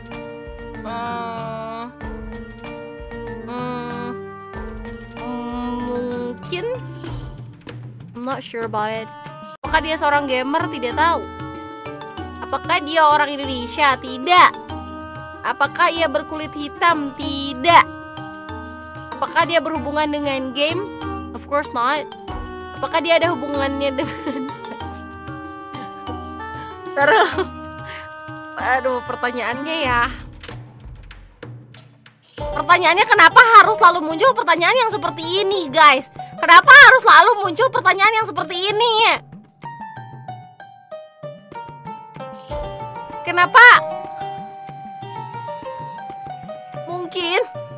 Mungkin. I'm not sure about it. Apakah dia seorang gamer? Tidak tahu. Apakah dia orang Indonesia? Tidak. Apakah ia berkulit hitam? Tidak. Apakah dia berhubungan dengan game? Of course not. Apakah dia ada hubungannya dengan seks? Aduh, pertanyaannya ya. Pertanyaannya kenapa harus selalu muncul pertanyaan yang seperti ini, guys? Kenapa harus selalu muncul pertanyaan yang seperti ini? Kenapa? Mungkin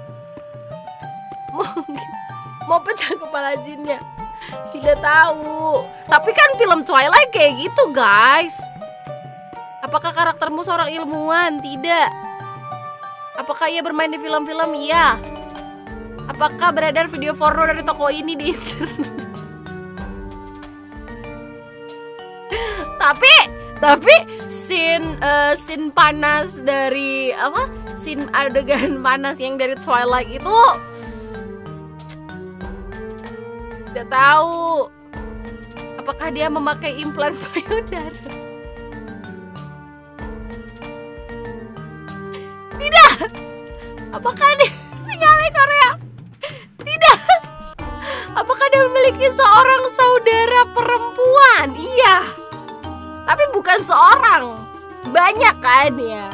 mau pecah kepala jinnya. Tidak tahu. Tapi kan film Twilight kayak gitu, guys. Apakah karaktermu seorang ilmuwan? Tidak. Apakah ia bermain di film-film? Iya. Apakah beredar video porno dari toko ini di internet? Tapi scene panas dari apa? Scene adegan panas yang dari Twilight itu tidak tahu. Apakah dia memakai implan payudara? Tidak. Apakah dia tinggal di Korea? Tidak. Apakah dia memiliki seorang saudara perempuan? Iya. Tapi bukan seorang. Banyak kan ya.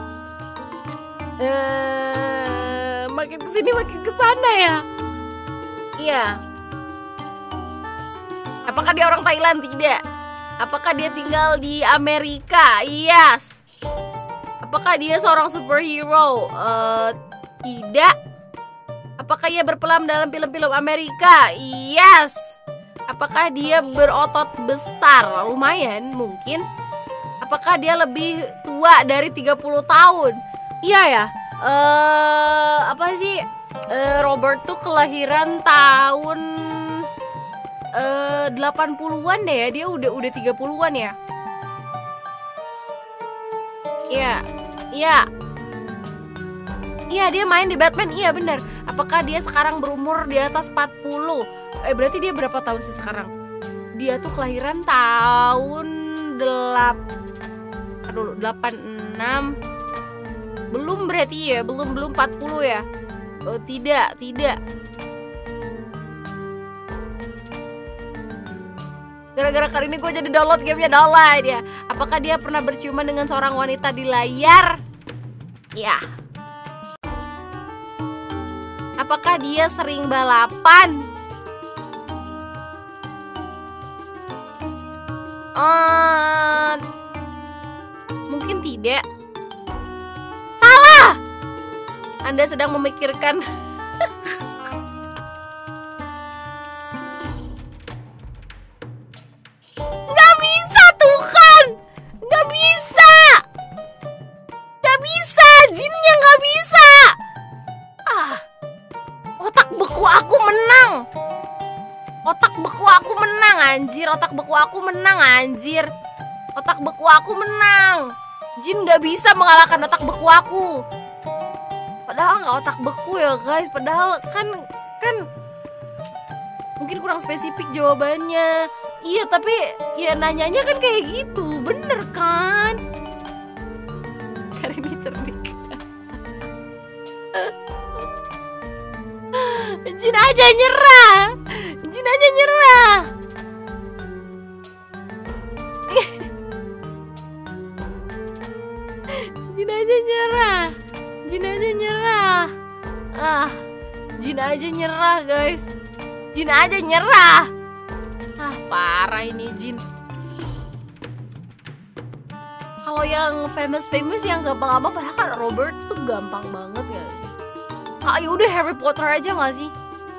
Makin kesini makin kesana ya. Iya. Apakah dia orang Thailand? Tidak. Apakah dia tinggal di Amerika? Yes. Apakah dia seorang superhero? Tidak. Apakah ia berperan dalam film-film Amerika? Yes. Apakah dia berotot besar? Lumayan mungkin. Apakah dia lebih tua dari 30 tahun? Iya ya. Apa sih? Robert tuh kelahiran tahun 80-an deh ya. Dia udah 30-an ya. Iya. Iya, dia main di Batman. Iya benar. Apakah dia sekarang berumur di atas 40? Berarti dia berapa tahun sih sekarang? Dia tuh kelahiran tahun 86. Belum berarti ya, belum 40 ya. Oh, tidak. Gara-gara kali ini gue jadi download gamenya download ya. Apakah dia pernah berciuman dengan seorang wanita di layar? Ya. Apakah dia sering balapan? Mungkin tidak. Salah. Anda sedang memikirkan. Gak bisa Tuhan. Gak bisa. Gak bisa. Jinnya gak bisa. Otak beku aku menang. Otak beku aku menang anjir. Otak beku aku menang anjir. Otak beku aku menang. Jin gak bisa mengalahkan otak beku aku. Padahal gak otak beku ya guys. Padahal kan mungkin kurang spesifik jawabannya. Iya tapi ya nanyanya kan kayak gitu. Bener kan? Kali ini cerdik. Jin aja nyerah. Jin aja nyerah. Jin aja nyerah. Jin aja nyerah. Jin aja nyerah guys. Jin aja nyerah. Parah ini Jin. Kalau yang famous yang gampang-gampang, padahal kan Robert tuh gampang banget gak sih? Yaudah Harry Potter aja gak sih?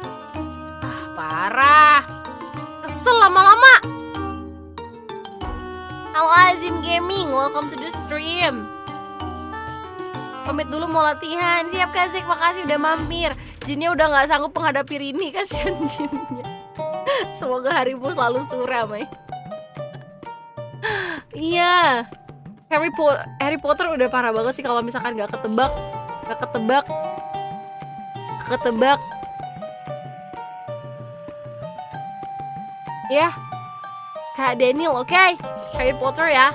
Parah. Kesel lama-lama. Halo Azim Gaming, welcome to the stream. Pamit dulu mau latihan. Siap Kazik, makasih udah mampir. Jinnya udah gak sanggup menghadapi Rini. Kasihan Jinnya. Semoga harimu selalu suram ya. Iya. Harry Potter udah parah banget sih kalau misalkan gak ketebak. Ya. Kak Daniel, oke. Harry Potter ya.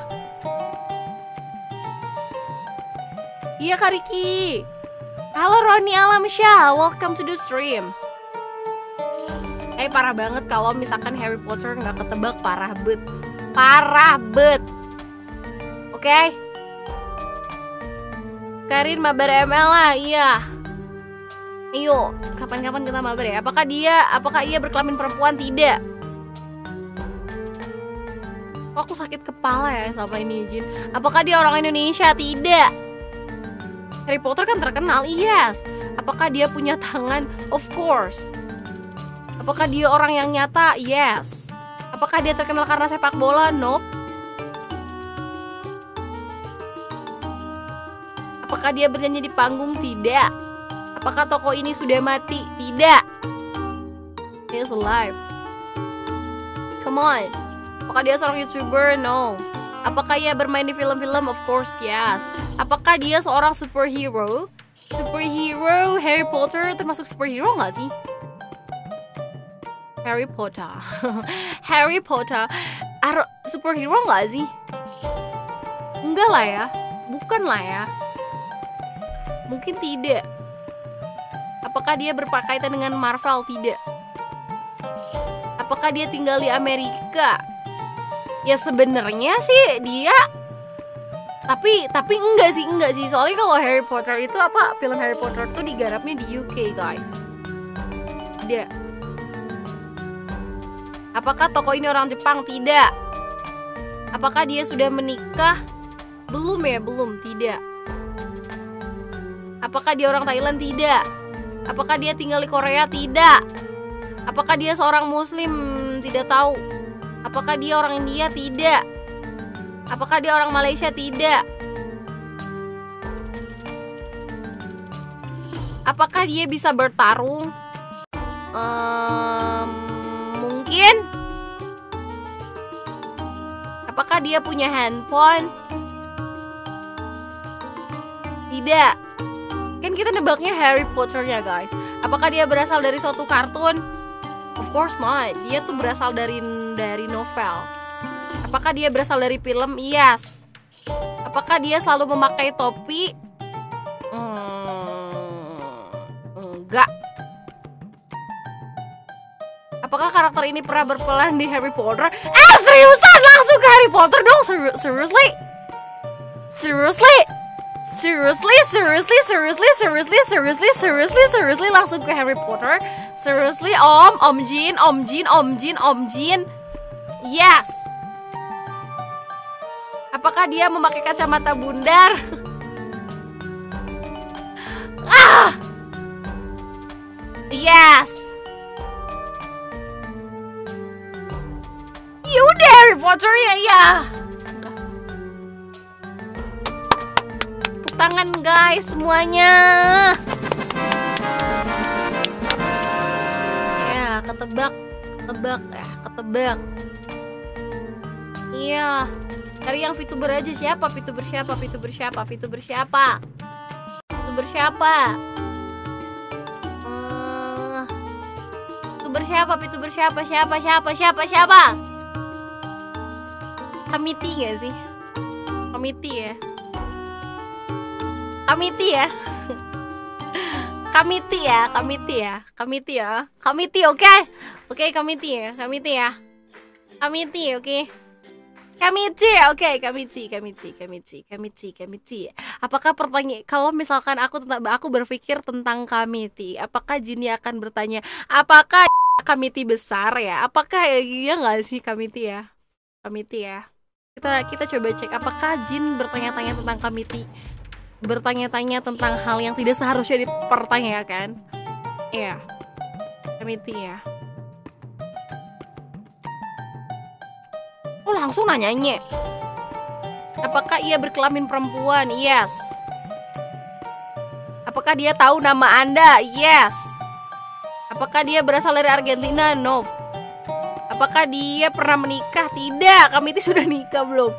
Iya Kak Riki. Halo Roni Alamsyah, welcome to the stream. Parah banget kalau misalkan Harry Potter nggak ketebak, parah bet. Oke. Karin mabar ML lah, iya. Ayo, kapan-kapan kita mabar ya. Apakah ia berkelamin perempuan? Tidak. Aku sakit kepala ya sama ini Jin. Apakah dia orang Indonesia? Tidak. Harry Potter kan terkenal, yes. Apakah dia punya tangan? Of course. Apakah dia orang yang nyata? Yes. Apakah dia terkenal karena sepak bola? Nope. Apakah dia bernyanyi di panggung? Tidak. Apakah tokoh ini sudah mati? Tidak. He is alive. Come on. Apakah dia seorang YouTuber? No. Apakah ia bermain di film-film? Of course, yes. Apakah dia seorang superhero? Harry Potter termasuk superhero nggak sih? Harry Potter superhero nggak sih? Enggak lah ya. Bukan lah ya. Mungkin tidak. Apakah dia berpakaian dengan Marvel? Tidak. Apakah dia tinggal di Amerika? Ya sebenarnya sih dia, tapi enggak sih. Soalnya kalau Harry Potter itu film Harry Potter itu digarapnya di UK guys. Tidak. Apakah tokoh ini orang Jepang? Tidak. Apakah dia sudah menikah? Belum. Tidak. Apakah dia orang Thailand? Tidak. Apakah dia tinggal di Korea? Tidak. Apakah dia seorang Muslim? Tidak tahu. Apakah dia orang India? Tidak. Apakah dia orang Malaysia? Tidak. Apakah dia bisa bertarung? Mungkin. Apakah dia punya handphone? Tidak. Kan kita nebaknya Harry Potter-nya guys. Apakah dia berasal dari suatu kartun? Of course not. Dia tuh berasal dari novel. Apakah dia berasal dari film? Yes. Apakah dia selalu memakai topi? Apakah karakter ini pernah berperan di Harry Potter? Seriusan langsung ke Harry Potter dong. Seriously? Seriously langsung ke Harry Potter. Seriously, Om Jin. Yes. Apakah dia memakai kacamata bundar? Yes. Ya udah Harry Potter ya. Tepuk tangan guys semuanya. Ya, ketebak. Iya. Cari yang VTuber aja. Siapa? VTuber siapa? Siapa? Kamiti gak sih? Kamiti ya. Kamiti, oke. Oke, Kamiti ya. Kamiti. Apakah pertanyaan kalau misalkan aku berpikir tentang Kamiti, apakah Jinny akan bertanya, apakah Kamiti besar ya? Apakah iya nggak sih Kamiti ya? Kita coba cek apakah Jin bertanya-tanya tentang Kamiti, bertanya-tanya tentang hal yang tidak seharusnya dipertanyakan. Iya, Kamiti ya. Oh, langsung nanyanya. Apakah ia berkelamin perempuan? Yes. Apakah dia tahu nama Anda? Yes. Apakah dia berasal dari Argentina? No. Apakah dia pernah menikah? Tidak. Kamiti sudah nikah belum?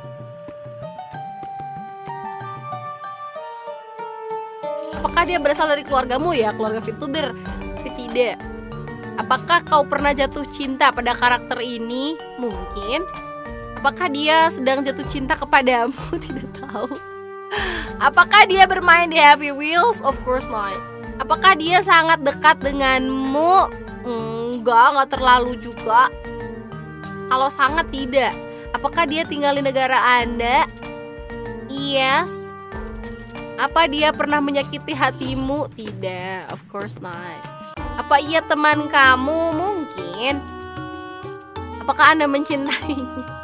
Apakah dia berasal dari keluargamu ya? Keluarga VTuber? Tidak. Apakah kau pernah jatuh cinta pada karakter ini? Mungkin. Apakah dia sedang jatuh cinta kepadamu? Tidak tahu. Apakah dia bermain di Heavy Wheels? Of course not. Apakah dia sangat dekat denganmu? Enggak terlalu juga. Kalau sangat tidak. Apakah dia tinggal di negara Anda? Yes. Apa dia pernah menyakiti hatimu? Tidak, of course not. Apa ia teman kamu? Mungkin. Apakah Anda mencintainya?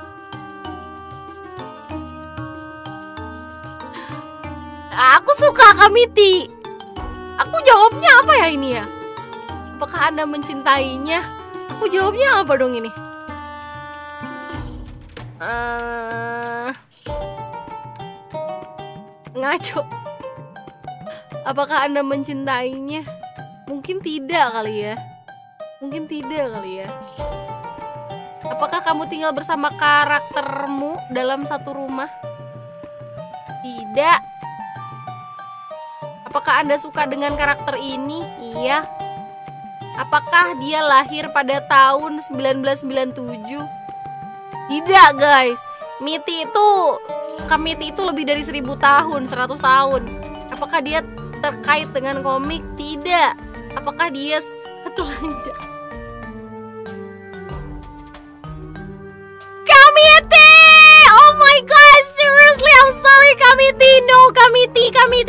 Aku suka Kamiti. Aku jawabnya apa ya ini ya? Apakah Anda mencintainya? Aku jawabnya apa dong ini? Ngaco. Apakah Anda mencintainya? Mungkin tidak kali ya. Apakah kamu tinggal bersama karaktermu dalam satu rumah? Tidak. Apakah Anda suka dengan karakter ini? Iya. Apakah dia lahir pada tahun 1997? Tidak guys. Kamiti itu lebih dari 1000 tahun, 100 tahun. Apakah dia terkait dengan komik? Tidak. Apakah dia telanjang? Kamiti! Oh my god, seriously, I'm sorry Kamiti. No, Kamiti,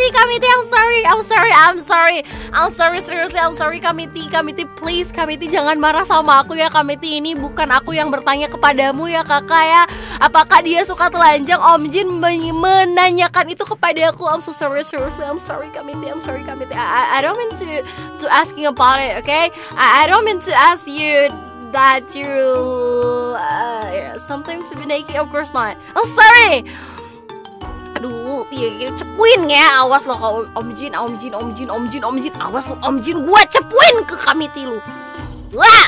I'm sorry, seriously, I'm sorry Kamiti, please, Kamiti jangan marah sama aku ya Kamiti. Ini bukan aku yang bertanya kepadamu ya kakak ya. Apakah dia suka telanjang? Om Jin menanyakan itu kepadaku. I'm so sorry, seriously, I'm sorry Kamiti. I don't mean to asking about it, okay? I don't mean to ask you that you something to be naked, of course not. I'm sorry. Aduh, iya, cepuin ya, awas lo kalau Om Jin, awas lo Om Jin, gua cepuin ke Kamiti lu. Wah.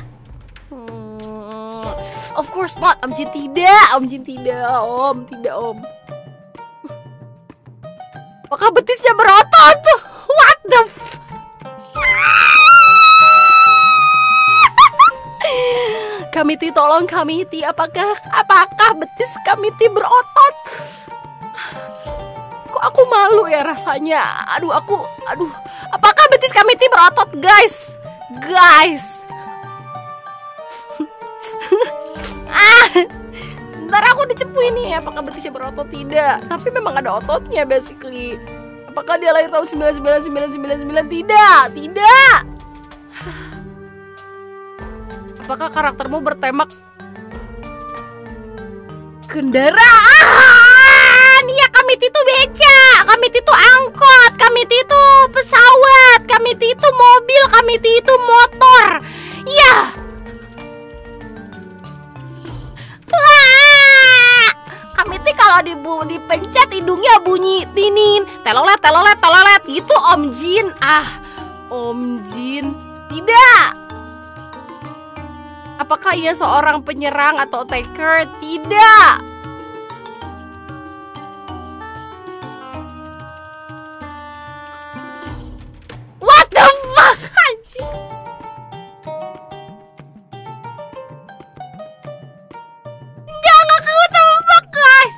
Of course not, Om Jin tidak, Om. Apakah betisnya berotot? What the Kamiti, tolong Kamiti, apakah betis Kamiti berotot? Kok aku malu ya rasanya. Aduh. Apakah betis Kamiti berotot, guys? Ntar aku dicepuin nih, apakah betisnya berotot tidak? Tapi memang ada ototnya basically. Apakah dia lahir tahun 99999? Tidak, tidak. Apakah karaktermu bertema kendaraan? Iya, kami itu beca, kami itu angkot, kami itu pesawat, kami itu mobil, kami itu motor. Iya. Kami itu kalau dipencet hidungnya bunyi tinin, telolet telolet telolet gitu Om Jin. Om Jin tidak. Apakah ia seorang penyerang atau attacker? Tidak. What the fuck, anjing? Nggak ketebak guys.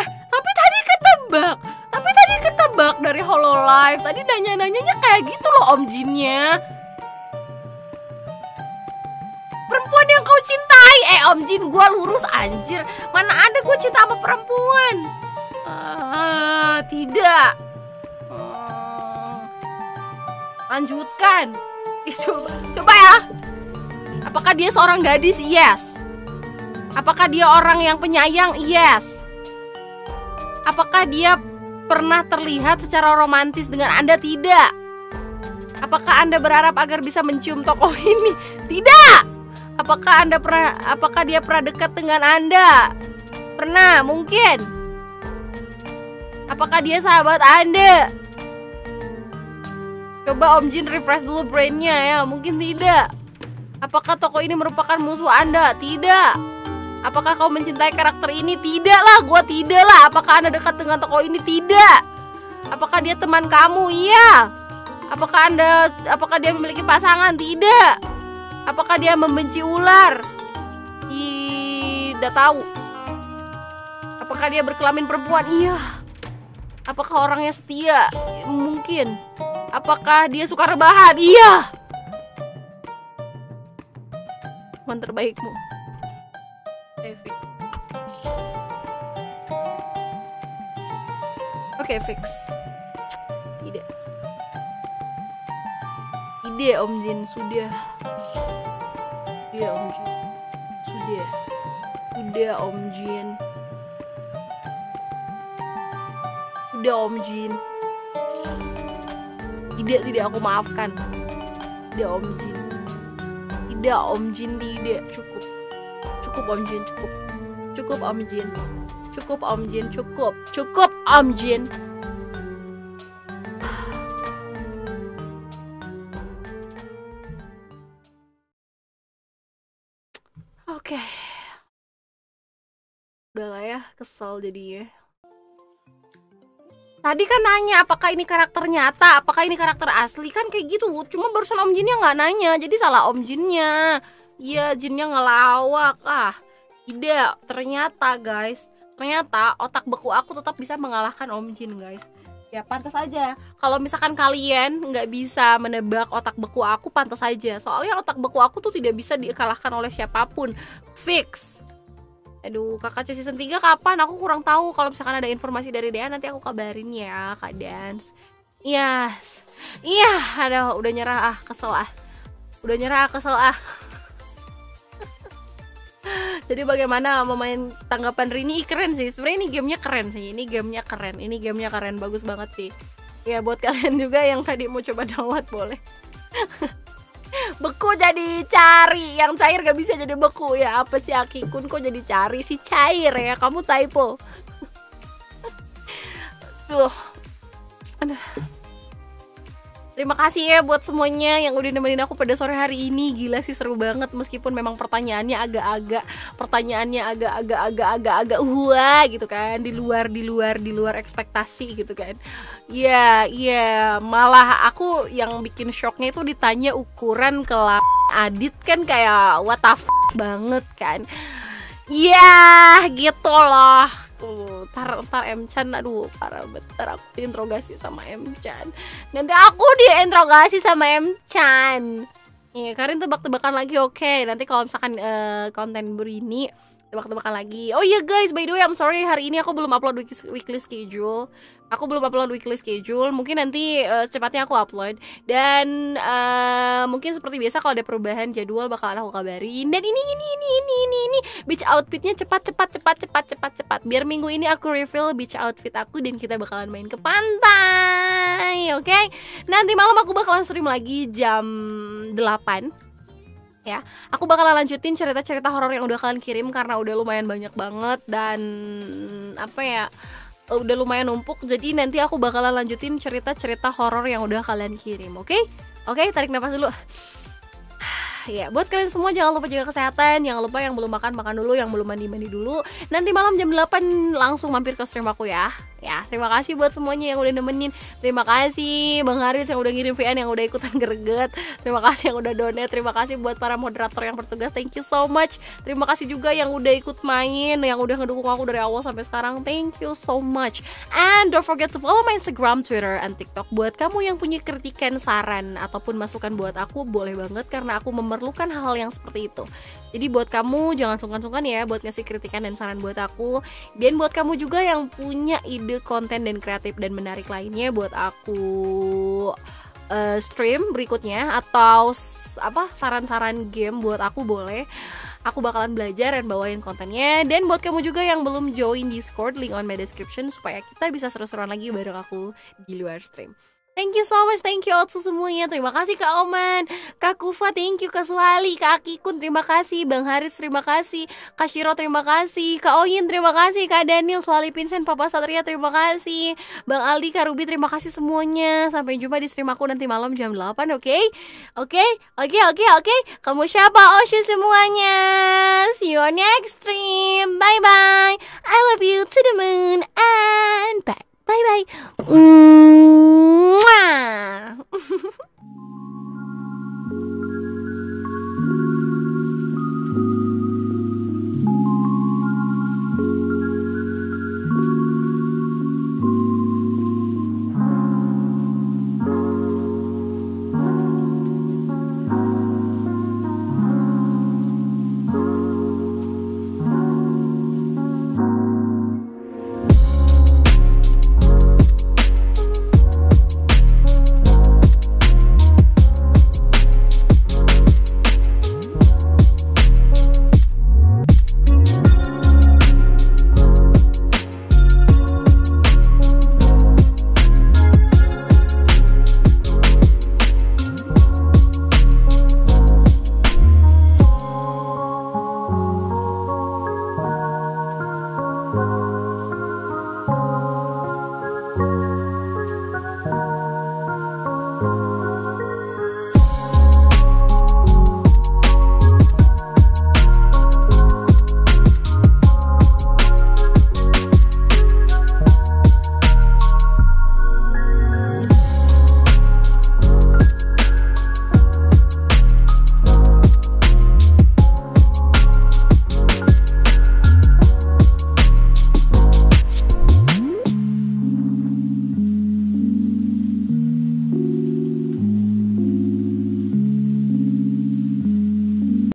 Tapi tadi ketebak dari Hololive. Tadi nanya-nanyanya kayak gitu loh Om Jinnya. Perempuan yang kau cintai. Om Jin, gue lurus anjir. Mana ada gue cinta sama perempuan. Tidak. Lanjutkan. Coba ya. Apakah dia seorang gadis? Yes. Apakah dia orang yang penyayang? Yes. Apakah dia pernah terlihat secara romantis dengan Anda? Tidak. Apakah Anda berharap agar bisa mencium tokoh ini? Tidak. Apakah dia pernah dekat dengan Anda? Pernah, mungkin. Apakah dia sahabat Anda? Coba Om Jin refresh dulu brainnya ya, mungkin tidak. Apakah tokoh ini merupakan musuh Anda? Tidak. Apakah kau mencintai karakter ini? Tidak lah, gue tidak lah. Apakah Anda dekat dengan tokoh ini? Tidak. Apakah dia teman kamu? Iya. Apakah dia memiliki pasangan? Tidak. Apakah dia membenci ular? Tidak tahu. Apakah dia berkelamin perempuan? Iya. Apakah orangnya setia? Mungkin. Apakah dia suka rebahan? Iya. Teman terbaikmu. Oke, fix. Tidak. Tidak, Om Jin, sudah. Sudah, Om Jin. Sudah. Sudah, Om Jin. Sudah, Om Jin. Tidak, aku maafkan. Tidak, Om Jin. Tidak, Om Jin, tidak. Cukup. Cukup, Om Jin, cukup. Cukup, Om Jin. Cukup, Om Jin, cukup. Cukup, Om Jin. Oke. Udah lah ya, kesel jadinya. Tadi kan nanya apakah ini karakter nyata, apakah ini karakter asli, kan kayak gitu. Cuma barusan Om Jinnya nggak nanya, jadi salah Om Jinnya. Iya, Jinnya ngelawak. Tidak. Ternyata guys, ternyata otak beku aku tetap bisa mengalahkan Om Jin guys. Ya pantas aja. Kalau misalkan kalian nggak bisa menebak otak beku aku, pantas aja. Soalnya otak beku aku tuh tidak bisa dikalahkan oleh siapapun. Fix. Aduh, kakak season 3 kapan? Aku kurang tahu. Kalau misalkan ada informasi dari Dea nanti aku kabarin ya, Kak Dans. Yes. Iya, aduh udah nyerah kesel Udah nyerah kesel Jadi bagaimana memain tanggapan Rini? Keren sih, sebenarnya ini gamenya keren sih. Ini gamenya keren, bagus banget sih. Ya buat kalian juga yang tadi mau coba download boleh. Beku jadi cari, yang cair gak bisa jadi beku ya. Apa sih Akikun kok jadi cari si cair ya? Kamu typo. Duh. Terima kasih ya buat semuanya yang udah nemenin aku pada sore hari ini. Gila sih, seru banget meskipun memang pertanyaannya agak-agak wah gitu kan, di luar ekspektasi gitu kan. Iya, malah aku yang bikin shocknya itu ditanya ukuran kelam Adit kan kayak what the f banget kan. Iya, gitu loh. Ntar M-chan, aduh parah banget. Ntar aku diinterogasi sama M-chan. Nanti aku diinterogasi sama M-chan. Iya, Karin tebak-tebakan lagi, oke. Nanti kalau misalkan konten berini tebak-tebakan lagi. Oh iya guys, by the way I'm sorry hari ini aku belum upload weekly schedule. Mungkin nanti secepatnya aku upload. Dan mungkin seperti biasa kalau ada perubahan jadwal bakalan aku kabarin. Dan ini beach outfitnya cepat. Biar minggu ini aku reveal beach outfit aku dan kita bakalan main ke pantai. Oke? Nanti malam aku bakalan stream lagi jam 8. Ya, aku bakalan lanjutin cerita-cerita horor yang udah kalian kirim karena udah lumayan banyak banget dan udah lumayan numpuk. Jadi nanti aku bakalan lanjutin cerita-cerita horor yang udah kalian kirim. Oke, tarik nafas dulu. Ya, buat kalian semua jangan lupa jaga kesehatan. Jangan lupa yang belum makan dulu, yang belum mandi dulu. Nanti malam jam 8 langsung mampir ke stream aku ya. Ya, terima kasih buat semuanya yang udah nemenin. Terima kasih Bang Haris yang udah ngirim VN, yang udah ikutan greget. Terima kasih yang udah donate. Terima kasih buat para moderator yang bertugas. Thank you so much. Terima kasih juga yang udah ikut main, yang udah ngedukung aku dari awal sampai sekarang. Thank you so much. And don't forget to follow my Instagram, Twitter, and TikTok. Buat kamu yang punya kritikan, saran, ataupun masukan buat aku, boleh banget karena aku memerlukan hal yang seperti itu. Jadi buat kamu jangan sungkan-sungkan ya buat ngasih kritikan dan saran buat aku. Dan buat kamu juga yang punya ide konten dan kreatif dan menarik lainnya buat aku stream berikutnya atau saran-saran game buat aku, boleh. Aku bakalan belajar dan bawain kontennya. Dan buat kamu juga yang belum join Discord, link on my description supaya kita bisa seru-seruan lagi bareng aku di luar stream. Thank you so much, thank you Otsu semuanya. Terima kasih Kak Oman, Kak Kufa, thank you Kak Suhali, Kak Akikun, terima kasih, Bang Haris, terima kasih, Kak Shiro, terima kasih, Kak Oyin, terima kasih, Kak Daniel, Suhali Vincent, Papa Satria, terima kasih, Bang Aldi, Kak Ruby, terima kasih semuanya. Sampai jumpa di stream aku nanti malam jam 8, oke? Oke. Kamu siapa? Oshu semuanya. See you on next stream. Bye bye. I love you to the moon and back. Bye bye.